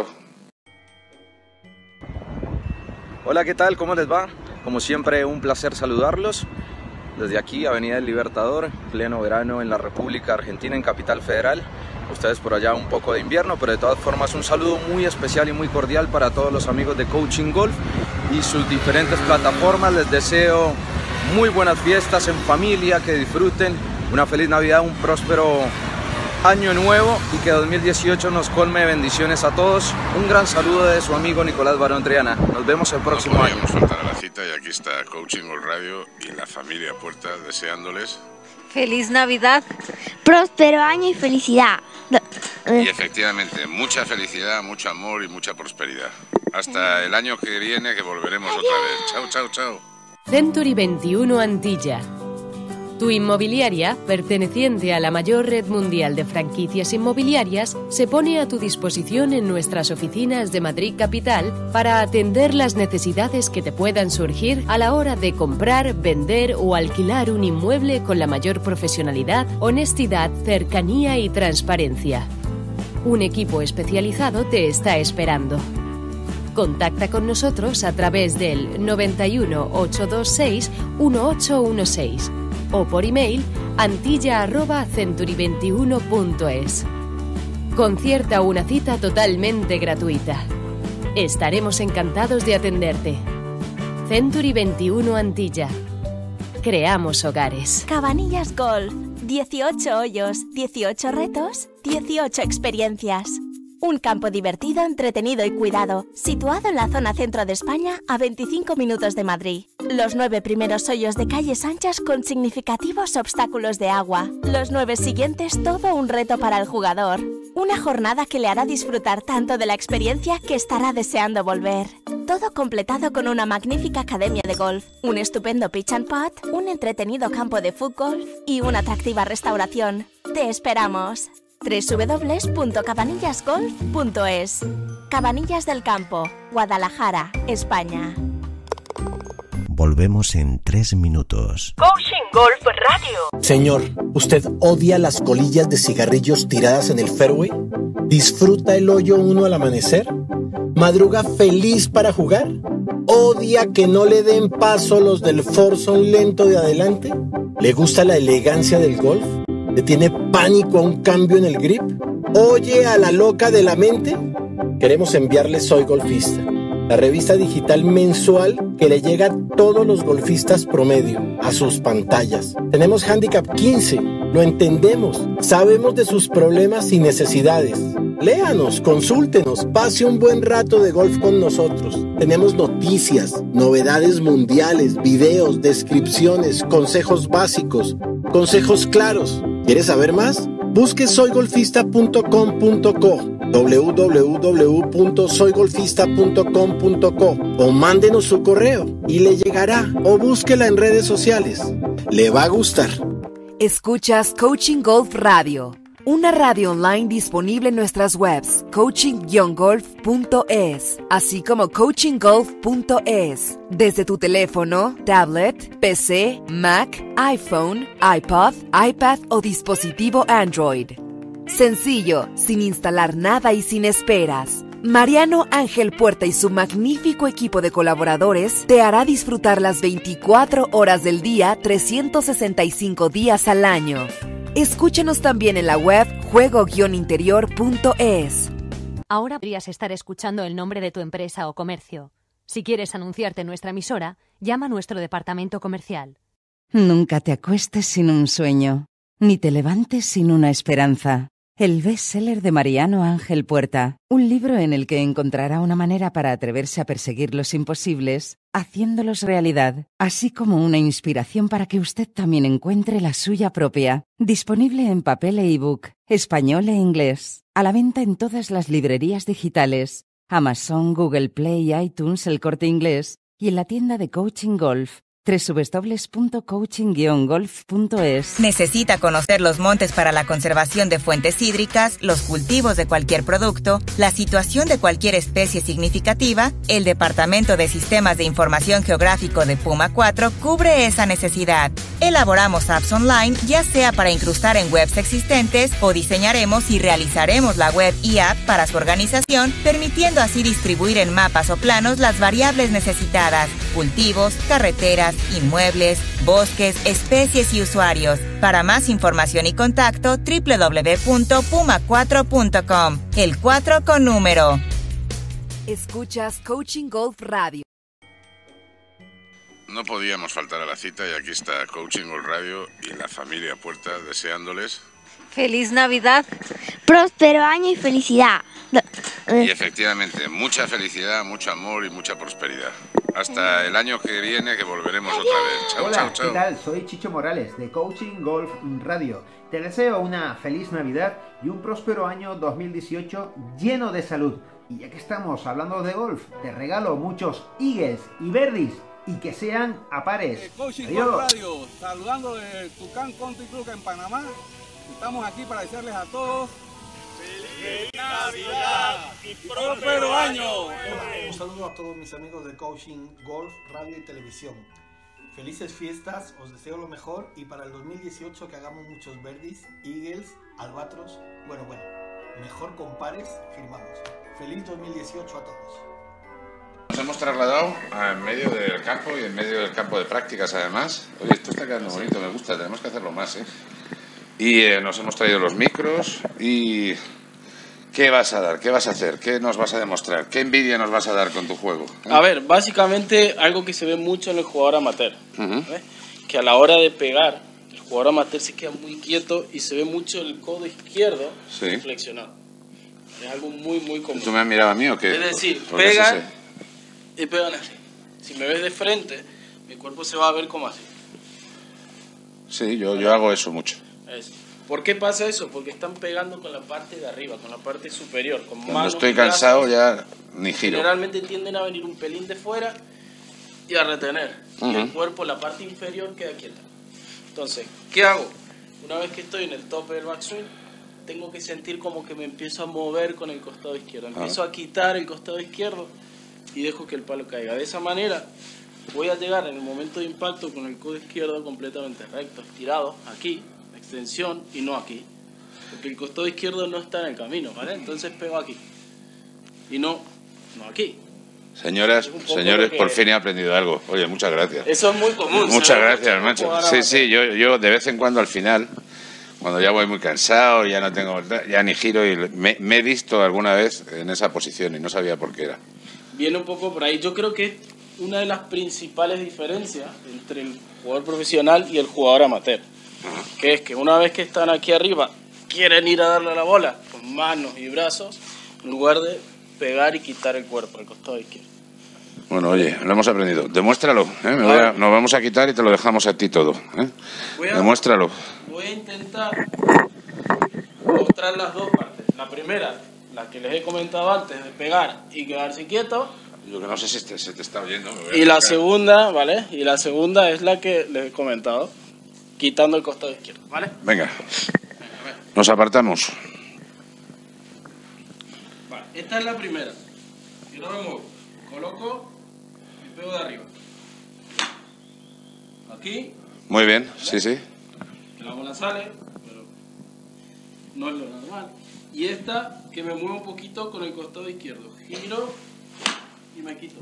[SPEAKER 17] Hola, ¿qué tal? ¿Cómo les va? Como siempre, un placer saludarlos. Desde aquí, Avenida del Libertador, pleno verano en la República Argentina, en Capital Federal. Ustedes por allá un poco de invierno, pero de todas formas un saludo muy especial y muy cordial para todos los amigos de Coaching Golf y sus diferentes plataformas. Les deseo muy buenas fiestas en familia, que disfruten, una feliz Navidad, un próspero año nuevo y que dos mil dieciocho nos colme de bendiciones a todos. Un gran saludo de su amigo Nicolás Barón Triana. Nos vemos el próximo año.
[SPEAKER 1] Podríamos faltar a la cita y aquí está Coaching Golf Radio y la familia Puerta deseándoles.
[SPEAKER 3] ¡Feliz Navidad! ¡Próspero año y felicidad!
[SPEAKER 1] Y efectivamente, mucha felicidad, mucho amor y mucha prosperidad. Hasta el año que viene, que volveremos otra vez. Chao, chao, chao.
[SPEAKER 12] Century veintiuno Antilla. Tu inmobiliaria, perteneciente a la mayor red mundial de franquicias inmobiliarias, se pone a tu disposición en nuestras oficinas de Madrid Capital para atender las necesidades que te puedan surgir a la hora de comprar, vender o alquilar un inmueble con la mayor profesionalidad, honestidad, cercanía y transparencia. Un equipo especializado te está esperando. Contacta con nosotros a través del noventa y uno, ochocientos veintiséis, dieciocho dieciséis o por email antilla arroba century veintiuno punto es. Concierta una cita totalmente gratuita. Estaremos encantados de atenderte. Century veintiuno Antilla. Creamos hogares.
[SPEAKER 11] Cabanillas Golf. dieciocho hoyos, dieciocho retos, dieciocho experiencias. Un campo divertido, entretenido y cuidado, situado en la zona centro de España a veinticinco minutos de Madrid. Los nueve primeros hoyos de calles anchas con significativos obstáculos de agua. Los nueve siguientes todo un reto para el jugador. Una jornada que le hará disfrutar tanto de la experiencia que estará deseando volver. Todo completado con una magnífica academia de golf, un estupendo pitch and putt, un entretenido campo de fútbol y una atractiva restauración. ¡Te esperamos! doble u doble u doble u punto cabanillas golf punto es. Cabanillas del Campo, Guadalajara, España.
[SPEAKER 18] Volvemos en tres minutos.
[SPEAKER 15] Coaching Golf Radio.
[SPEAKER 16] Señor, ¿usted odia las colillas de cigarrillos tiradas en el fairway? ¿Disfruta el hoyo uno al amanecer? ¿Madruga feliz para jugar? ¿Odia que no le den paso los del foursome lento de adelante? ¿Le gusta la elegancia del golf? ¿Le tiene pánico a un cambio en el grip? ¿Oye a la loca de la mente? Queremos enviarle Soy Golfista, la revista digital mensual que le llega a todos los golfistas promedio, a sus pantallas. Tenemos Handicap quince, lo entendemos, sabemos de sus problemas y necesidades. Léanos, consúltenos, pase un buen rato de golf con nosotros. Tenemos noticias, novedades mundiales, videos, descripciones, consejos básicos, consejos claros. ¿Quieres saber más? Busque soy golfista punto com punto co, doble u doble u doble u punto soy golfista punto com punto co o mándenos su correo y le llegará, o búsquela en redes sociales. Le va a gustar.
[SPEAKER 14] Escuchas Coaching Golf Radio, una radio online disponible en nuestras webs coaching golf punto es, así como coaching golf punto es, desde tu teléfono, tablet, P C, Mac, iPhone, iPod, iPad o dispositivo Android. Sencillo, sin instalar nada y sin esperas. Mariano Ángel Puerta y su magnífico equipo de colaboradores te hará disfrutar las veinticuatro horas del día, trescientos sesenta y cinco días al año. Escúchanos también en la web juego interior punto es.
[SPEAKER 19] Ahora podrías estar escuchando el nombre de tu empresa o comercio. Si quieres anunciarte en nuestra emisora, llama a nuestro departamento comercial.
[SPEAKER 13] Nunca te acuestes sin un sueño, ni te levantes sin una esperanza. El bestseller de Mariano Ángel Puerta, un libro en el que encontrará una manera para atreverse a perseguir los imposibles, haciéndolos realidad, así como una inspiración para que usted también encuentre la suya propia. Disponible en papel e ebook, español e inglés, a la venta en todas las librerías digitales, Amazon, Google Play, iTunes, El Corte Inglés y en la tienda de Coaching Golf, doble u doble u doble u punto coaching golf punto es.
[SPEAKER 20] ¿Necesita conocer los montes para la conservación de fuentes hídricas, los cultivos de cualquier producto, la situación de cualquier especie significativa? El Departamento de Sistemas de Información Geográfico de Puma cuatro cubre esa necesidad. Elaboramos apps online, ya sea para incrustar en webs existentes o diseñaremos y realizaremos la web y app para su organización, permitiendo así distribuir en mapas o planos las variables necesitadas, cultivos, carreteras, inmuebles, bosques, especies y usuarios. Para más información y contacto, doble u doble u doble u punto puma cuatro punto com. El cuatro con número.
[SPEAKER 14] Escuchas Coaching Golf Radio.
[SPEAKER 1] No podíamos faltar a la cita y aquí está Coaching Golf Radio y la familia Puerta deseándoles
[SPEAKER 3] ¡Feliz Navidad! ¡Próspero año y felicidad!
[SPEAKER 1] y efectivamente mucha felicidad, mucho amor y mucha prosperidad. Hasta el año que viene, que volveremos otra vez. Chao,
[SPEAKER 4] Hola,
[SPEAKER 1] chao, chao.
[SPEAKER 4] ¿qué tal? Soy Chicho Morales de Coaching Golf Radio. Te deseo una feliz Navidad y un próspero año dos mil dieciocho lleno de salud. Y ya que estamos hablando de golf, te regalo muchos Eagles y Birdies y que sean a pares.
[SPEAKER 5] Coaching
[SPEAKER 4] Adiós.
[SPEAKER 5] Golf Radio, saludando de Tucán Country Club en Panamá. Estamos aquí para decirles a todos ¡Feliz Navidad y próspero año!
[SPEAKER 7] Un saludo a todos mis amigos de Coaching Golf Radio y Televisión. Felices fiestas, os deseo lo mejor y para el dos mil dieciocho que hagamos muchos birdies, eagles, albatros. Bueno, bueno, mejor con pares, firmamos. Feliz dos mil dieciocho a todos.
[SPEAKER 1] Nos hemos trasladado en medio del campo y en medio del campo de prácticas además. Oye, esto está quedando bonito, me gusta, tenemos que hacerlo más, ¿eh? Y eh, nos hemos traído los micros y ¿Qué vas a dar? ¿Qué vas a hacer? ¿Qué nos vas a demostrar? ¿Qué envidia nos vas a dar con tu juego? ¿Eh?
[SPEAKER 6] A ver, básicamente algo que se ve mucho en el jugador amateur,
[SPEAKER 1] Uh-huh.
[SPEAKER 6] ¿eh? Que a la hora de pegar, el jugador amateur se queda muy quieto y se ve mucho el codo izquierdo
[SPEAKER 1] Sí.
[SPEAKER 6] flexionado. Es algo muy, muy común.
[SPEAKER 1] ¿Tú me has mirado a mí o qué?
[SPEAKER 6] Es decir,
[SPEAKER 1] Porque sí
[SPEAKER 6] pegan
[SPEAKER 1] sé.
[SPEAKER 6] y pegan así. Si me ves de frente, mi cuerpo se va a ver como así.
[SPEAKER 1] Sí, yo, yo hago eso mucho.
[SPEAKER 6] Es. ¿Por qué pasa eso? Porque están pegando con la parte de arriba, con la parte superior, con
[SPEAKER 1] Cuando
[SPEAKER 6] manos
[SPEAKER 1] estoy
[SPEAKER 6] y brazos.
[SPEAKER 1] cansado ya ni giro.
[SPEAKER 6] Generalmente tienden a venir un pelín de fuera y a retener. Y
[SPEAKER 1] Ujú.
[SPEAKER 6] el cuerpo, la parte inferior, queda quieta. Entonces, ¿qué hago? Una vez que estoy en el tope del backswing, tengo que sentir como que me empiezo a mover con el costado izquierdo. Empiezo
[SPEAKER 1] Ah.
[SPEAKER 6] a quitar el costado izquierdo y dejo que el palo caiga. De esa manera voy a llegar en el momento de impacto con el codo izquierdo completamente recto, estirado, aquí, extensión y no aquí. Porque el costado izquierdo no está en el camino, ¿vale? Entonces pego aquí. Y no, no aquí.
[SPEAKER 1] Señoras,
[SPEAKER 6] poco
[SPEAKER 1] señores,
[SPEAKER 6] lo que-
[SPEAKER 1] por fin he aprendido algo. Oye, muchas gracias.
[SPEAKER 6] Eso es muy común.
[SPEAKER 1] Muchas
[SPEAKER 6] se ve
[SPEAKER 1] gracias,
[SPEAKER 6] mucho
[SPEAKER 1] macho.
[SPEAKER 6] jugar
[SPEAKER 1] Sí,
[SPEAKER 6] amateur.
[SPEAKER 1] sí, yo, yo de vez en cuando al final, cuando ya voy muy cansado, ya no tengo, ya ni giro y me, me he visto alguna vez en esa posición y no sabía por qué era.
[SPEAKER 6] Viene un poco por ahí. Yo creo que una de las principales diferencias entre el jugador profesional y el jugador amateur, que es que una vez que están aquí arriba, quieren ir a darle a la bola con manos y brazos, en lugar de pegar y quitar el cuerpo al costado izquierdo.
[SPEAKER 1] Bueno, oye, lo hemos aprendido. Demuéstralo. ¿eh? Me voy a- nos vamos a quitar y te lo dejamos a ti todo. ¿eh?
[SPEAKER 6] Voy a-
[SPEAKER 1] Demuéstralo.
[SPEAKER 6] Voy a intentar mostrar las dos partes. La primera, la que les he comentado antes, de pegar y quedarse quieto.
[SPEAKER 1] Yo que no sé si te- se te está oyendo. me voy a
[SPEAKER 6] Y la
[SPEAKER 1] acercar.
[SPEAKER 6] segunda, ¿vale? Y la segunda es la que les he comentado, quitando el costado izquierdo, ¿vale?
[SPEAKER 1] Venga, nos apartamos.
[SPEAKER 6] Vale, esta es la primera. Yo no me muevo. Coloco y pego de arriba. Aquí,
[SPEAKER 1] Muy bien, sí, sí.
[SPEAKER 6] que la bola sale, pero no es lo normal. Y esta, que me muevo un poquito con el costado izquierdo. Giro y me quito.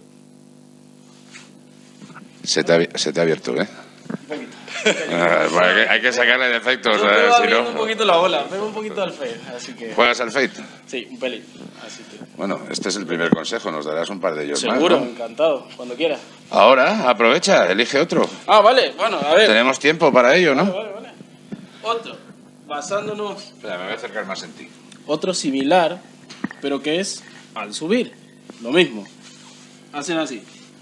[SPEAKER 1] Se te ha, abi- se te ha abierto, ¿eh?
[SPEAKER 6] Un poquito.
[SPEAKER 1] Ah, bueno, hay, que, hay que sacarle defectos,
[SPEAKER 6] Yo
[SPEAKER 1] ¿eh?
[SPEAKER 6] pego
[SPEAKER 1] Si
[SPEAKER 6] abriendo un
[SPEAKER 1] no.
[SPEAKER 6] poquito la bola, pego un poquito al fade, así que...
[SPEAKER 1] ¿Juegas al Fate?
[SPEAKER 6] Sí, un pelín, así que...
[SPEAKER 1] Bueno, este es el primer consejo, nos darás un par de ellos más,
[SPEAKER 6] Seguro,
[SPEAKER 1] ¿no?
[SPEAKER 6] encantado, cuando quieras.
[SPEAKER 1] Ahora, aprovecha, elige otro.
[SPEAKER 6] Ah, vale, bueno, a ver.
[SPEAKER 1] Tenemos tiempo para ello, ¿no?
[SPEAKER 6] Vale, vale. Otro, basándonos...
[SPEAKER 1] Espera, me voy a acercar más en ti.
[SPEAKER 6] Otro similar, pero que es al subir, lo mismo. Hacen así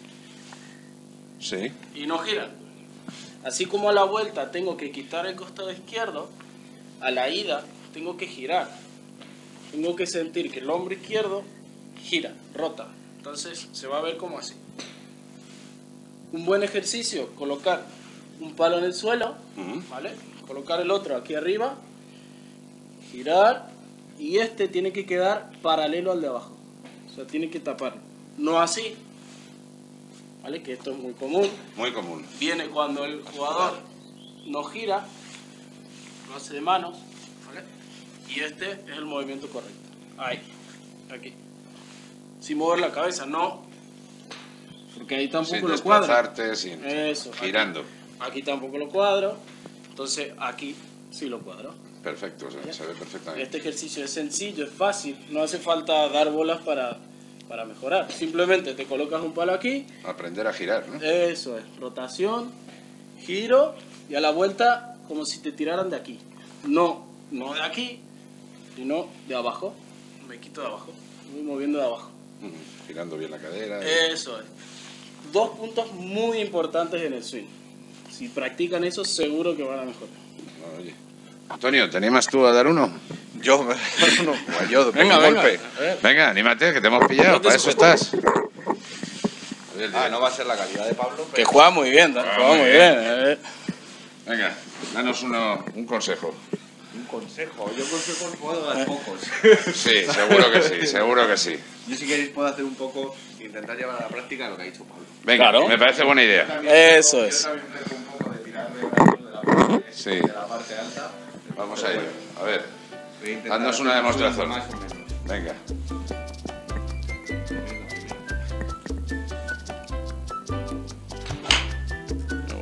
[SPEAKER 1] Sí.
[SPEAKER 6] y no giran. Así como a la vuelta tengo que quitar el costado izquierdo, a la ida tengo que girar. Tengo que sentir que el hombro izquierdo gira, rota. Entonces se va a ver como así. Un buen ejercicio, colocar un palo en el suelo, ¿vale? Colocar el otro aquí arriba, girar, y este tiene que quedar paralelo al de abajo. O sea, tiene que tapar. No así, ¿vale? Que esto es muy común.
[SPEAKER 1] Muy común.
[SPEAKER 6] Viene cuando el jugador no gira, lo hace de manos, ¿vale? Y este es el movimiento correcto. Ahí, aquí. Sin mover la cabeza, no. Porque ahí tampoco
[SPEAKER 1] Sin
[SPEAKER 6] lo cuadro.
[SPEAKER 1] desplazarte, sin
[SPEAKER 6] Eso.
[SPEAKER 1] girando.
[SPEAKER 6] Aquí, aquí tampoco lo cuadro. Entonces aquí sí lo cuadro.
[SPEAKER 1] Perfecto, o sea, se ve perfectamente.
[SPEAKER 6] Este ejercicio es sencillo, es fácil. No hace falta dar bolas para, para mejorar. Simplemente te colocas un palo aquí.
[SPEAKER 1] Aprender a girar, ¿no?
[SPEAKER 6] Eso es. Rotación, giro y a la vuelta como si te tiraran de aquí. No, no de aquí, sino de abajo. Me quito de abajo. Me voy moviendo de abajo.
[SPEAKER 1] Ujú, girando bien la cadera.
[SPEAKER 6] Eso es. Dos puntos muy importantes en el swing. Si practican eso, seguro que van a mejorar.
[SPEAKER 1] Oye. Antonio, ¿te animas tú a dar uno?
[SPEAKER 17] Yo, uno, yo,
[SPEAKER 6] Venga,
[SPEAKER 17] un
[SPEAKER 6] venga.
[SPEAKER 17] golpe.
[SPEAKER 1] Venga, anímate, que te hemos pillado,
[SPEAKER 6] No te
[SPEAKER 1] para eso
[SPEAKER 6] sujetes.
[SPEAKER 1] estás.
[SPEAKER 17] Ah, no va a ser la calidad de Pablo,
[SPEAKER 6] Que
[SPEAKER 17] pero...
[SPEAKER 6] juega muy bien, ¿no?
[SPEAKER 1] Juega
[SPEAKER 6] Juega
[SPEAKER 1] muy
[SPEAKER 6] muy
[SPEAKER 1] bien.
[SPEAKER 6] bien. eh.
[SPEAKER 1] Venga, danos uno, un consejo.
[SPEAKER 17] Un consejo, yo consejos puedo dar pocos.
[SPEAKER 1] Sí, seguro que sí, seguro que sí.
[SPEAKER 17] Yo si queréis puedo hacer un poco, intentar llevar a la práctica lo que ha dicho Pablo.
[SPEAKER 1] Venga,
[SPEAKER 6] Claro.
[SPEAKER 1] me parece buena idea.
[SPEAKER 6] Eso es.
[SPEAKER 17] Yo también dejo un poco de tirar de la parte,
[SPEAKER 1] Sí.
[SPEAKER 17] de la parte alta.
[SPEAKER 1] Vamos a ello. A ver,
[SPEAKER 17] Voy a intentar
[SPEAKER 1] haznos
[SPEAKER 17] hacer
[SPEAKER 1] una
[SPEAKER 17] un
[SPEAKER 1] demostración.
[SPEAKER 17] más o menos.
[SPEAKER 1] Venga.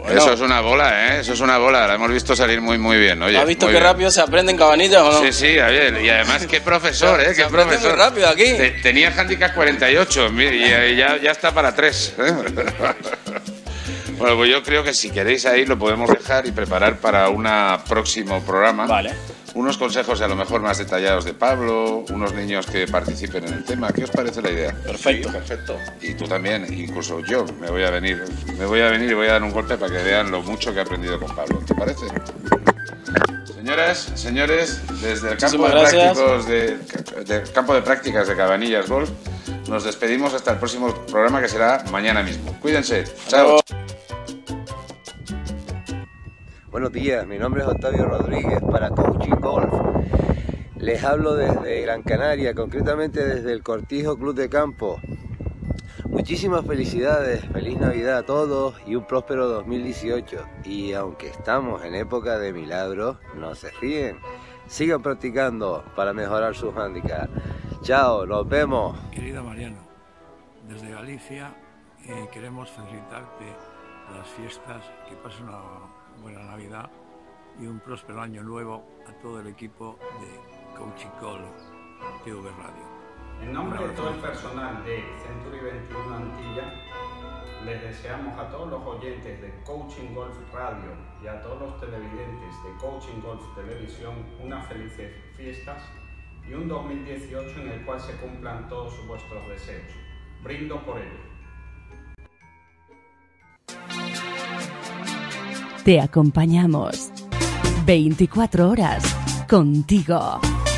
[SPEAKER 6] Bueno.
[SPEAKER 1] Eso es una bola, ¿eh? Eso es una bola. La hemos visto salir muy, muy bien. Oye,
[SPEAKER 6] ¿has visto qué
[SPEAKER 1] bien.
[SPEAKER 6] rápido se aprende en Cabanillas o no?
[SPEAKER 1] Sí, sí, oye, y además qué profesor, ¿eh?
[SPEAKER 6] Se
[SPEAKER 1] Qué
[SPEAKER 6] aprende
[SPEAKER 1] profesor.
[SPEAKER 6] muy rápido aquí.
[SPEAKER 1] Te- tenía handicap cuarenta y ocho y ya, ya está para tres. ¿eh? Bueno, pues yo creo que si queréis ahí lo podemos dejar y preparar para un próximo programa.
[SPEAKER 6] Vale.
[SPEAKER 1] Unos consejos a lo mejor más detallados de Pablo, unos niños que participen en el tema. ¿Qué os parece la idea?
[SPEAKER 6] Perfecto.
[SPEAKER 1] Sí, perfecto. Y tú también, incluso yo me voy a venir, me voy a venir y voy a dar un golpe para que vean lo mucho que he aprendido con Pablo. ¿Te parece? Señoras, señores, desde el campo de, prácticos de, de campo de prácticas de Cabanillas Golf, nos despedimos hasta el próximo programa que será mañana mismo. Cuídense. Chao.
[SPEAKER 2] Buenos días, mi nombre es Octavio Rodríguez para Coaching Golf. Les hablo desde Gran Canaria, concretamente desde el Cortijo Club de Campo. Muchísimas felicidades, feliz Navidad a todos y un próspero dos mil dieciocho. Y aunque estamos en época de milagros, no se ríen. Sigan practicando para mejorar sus handicaps. Chao, nos vemos.
[SPEAKER 9] Querida Mariano, desde Galicia eh, queremos felicitarte las fiestas, que pases una buena Navidad y un próspero año nuevo a todo el equipo de Coaching Golf T V Radio.
[SPEAKER 10] En nombre de todo el personal de Century veintiuno Antilla, les deseamos a todos los oyentes de Coaching Golf Radio y a todos los televidentes de Coaching Golf Televisión unas felices fiestas y un dos mil dieciocho en el cual se cumplan todos vuestros deseos. Brindo por ello.
[SPEAKER 15] Te acompañamos veinticuatro horas contigo.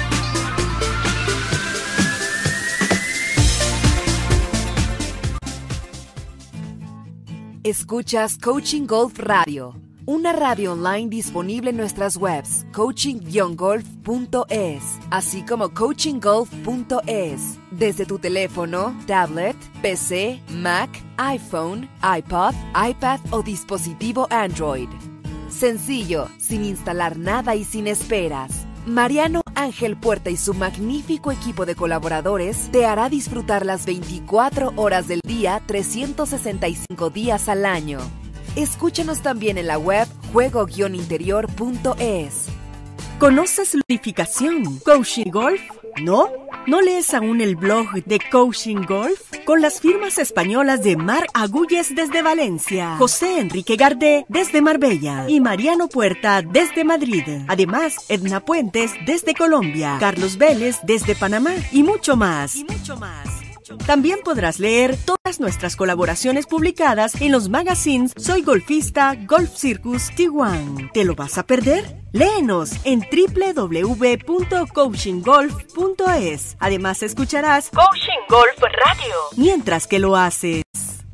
[SPEAKER 14] Escuchas Coaching Golf Radio, una radio online disponible en nuestras webs coaching guion golf punto es, así como coaching golf punto es, desde tu teléfono, tablet, P C, Mac, iPhone, iPod, iPad o dispositivo Android. Sencillo, sin instalar nada y sin esperas. Mariano Ángel Puerta y su magnífico equipo de colaboradores te hará disfrutar las veinticuatro horas del día, trescientos sesenta y cinco días al año. Escúchanos también en la web juego guion interior punto es.
[SPEAKER 15] ¿Conoces ludificación? ¿Coaching Golf? ¿No? ¿No lees aún el blog de Coaching Golf? Con las firmas españolas de Mar Agulles desde Valencia, José Enrique Gardé desde Marbella y Mariano Puerta desde Madrid. Además, Edna Puentes desde Colombia, Carlos Vélez desde Panamá y mucho más. Y mucho más. También podrás leer todas nuestras colaboraciones publicadas en los magazines Soy Golfista, Golf Circus, T uno. ¿Te lo vas a perder? Léenos en doble u doble u doble u punto coaching golf punto es. Además escucharás Coaching Golf Radio mientras que lo haces.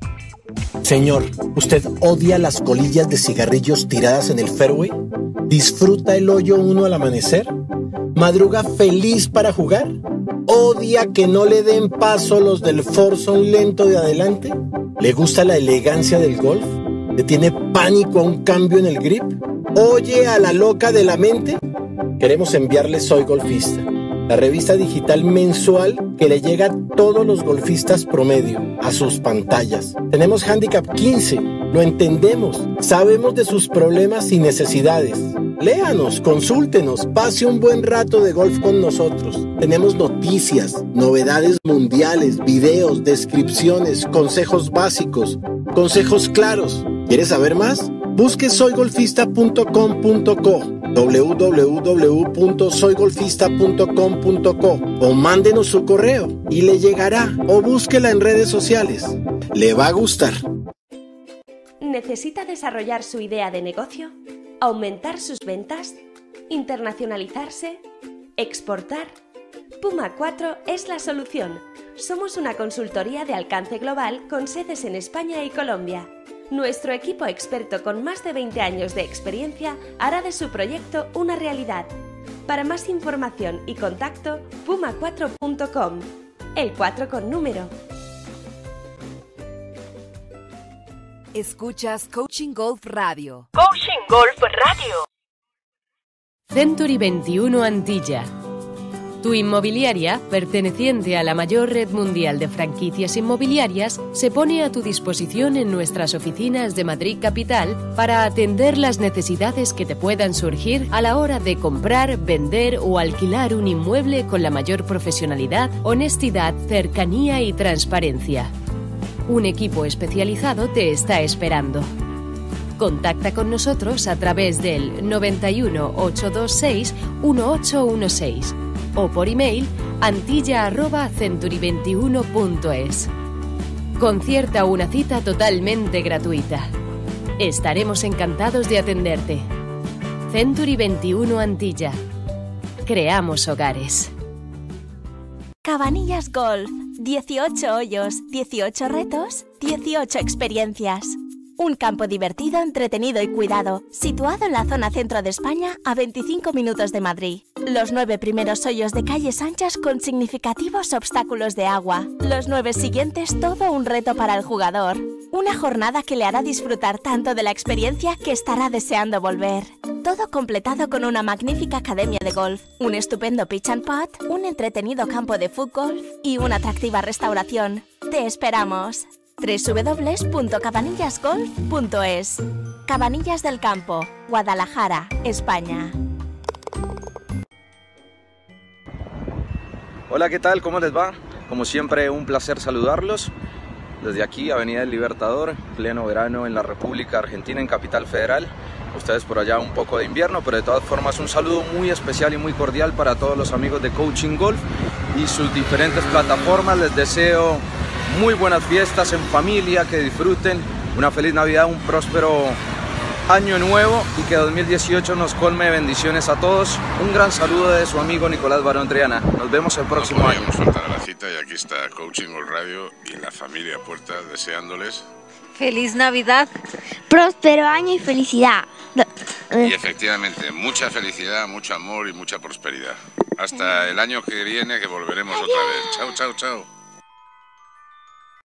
[SPEAKER 16] Señor, ¿usted odia las colillas de cigarrillos tiradas en el fairway? ¿Disfruta el hoyo uno al amanecer? ¿Madruga feliz para jugar? ¿Odia que no le den paso los del foursome lento de adelante? ¿Le gusta la elegancia del golf? ¿Le tiene pánico a un cambio en el grip? ¿Oye a la loca de la mente? Queremos enviarle Soy Golfista, la revista digital mensual que le llega a todos los golfistas promedio, a sus pantallas. Tenemos handicap quince, lo entendemos, sabemos de sus problemas y necesidades. Léanos, consúltenos, pase un buen rato de golf con nosotros. Tenemos noticias, novedades mundiales, videos, descripciones, consejos básicos, consejos claros. ¿Quieres saber más? Busque soy golfista punto com punto co, doble u doble u doble u punto soy golfista punto com punto co o mándenos su correo y le llegará, o búsquela en redes sociales. Le va a gustar.
[SPEAKER 19] ¿Necesita desarrollar su idea de negocio? ¿Aumentar sus ventas? ¿Internacionalizarse? ¿Exportar? Puma cuatro es la solución. Somos una consultoría de alcance global con sedes en España y Colombia. Nuestro equipo experto con más de veinte años de experiencia hará de su proyecto una realidad. Para más información y contacto, puma cuatro punto com. El cuatro con número.
[SPEAKER 14] Escuchas Coaching Golf Radio.
[SPEAKER 15] Coaching Golf Radio.
[SPEAKER 12] Century veintiuno Antilla. Tu inmobiliaria, perteneciente a la mayor red mundial de franquicias inmobiliarias, se pone a tu disposición en nuestras oficinas de Madrid Capital para atender las necesidades que te puedan surgir a la hora de comprar, vender o alquilar un inmueble con la mayor profesionalidad, honestidad, cercanía y transparencia. Un equipo especializado te está esperando. Contacta con nosotros a través del noventa y uno, ochocientos veintiséis, dieciocho dieciséis o por email antilla arroba century veintiuno punto es. Concierta una cita totalmente gratuita. Estaremos encantados de atenderte. Century veintiuno Antilla. Creamos hogares.
[SPEAKER 11] Cabanillas Golf. dieciocho hoyos, dieciocho retos, dieciocho experiencias. Un campo divertido, entretenido y cuidado, situado en la zona centro de España a veinticinco minutos de Madrid. Los nueve primeros hoyos de calles anchas con significativos obstáculos de agua. Los nueve siguientes todo un reto para el jugador. Una jornada que le hará disfrutar tanto de la experiencia que estará deseando volver. Todo completado con una magnífica academia de golf, un estupendo pitch and putt, un entretenido campo de fútbol y una atractiva restauración. ¡Te esperamos! doble u doble u doble u punto cabanillas golf punto es. Cabanillas del Campo, Guadalajara, España.
[SPEAKER 17] Hola, ¿qué tal? ¿Cómo les va? Como siempre, un placer saludarlos. Desde aquí, Avenida del Libertador, pleno verano en la República Argentina, en Capital Federal. Ustedes por allá un poco de invierno, pero de todas formas un saludo muy especial y muy cordial para todos los amigos de Coaching Golf y sus diferentes plataformas. Les deseo muy buenas fiestas en familia, que disfruten, una feliz Navidad, un próspero año nuevo y que dos mil dieciocho nos colme de bendiciones a todos. Un gran saludo de su amigo Nicolás Barón Triana. Nos vemos el próximo año.
[SPEAKER 1] No podíamos faltar a la cita y aquí está Coaching Golf Radio y la familia Puerta deseándoles
[SPEAKER 3] Feliz Navidad, próspero año y felicidad.
[SPEAKER 1] y efectivamente mucha felicidad, mucho amor y mucha prosperidad. Hasta el año que viene, que volveremos otra vez. Chao, chao, chao.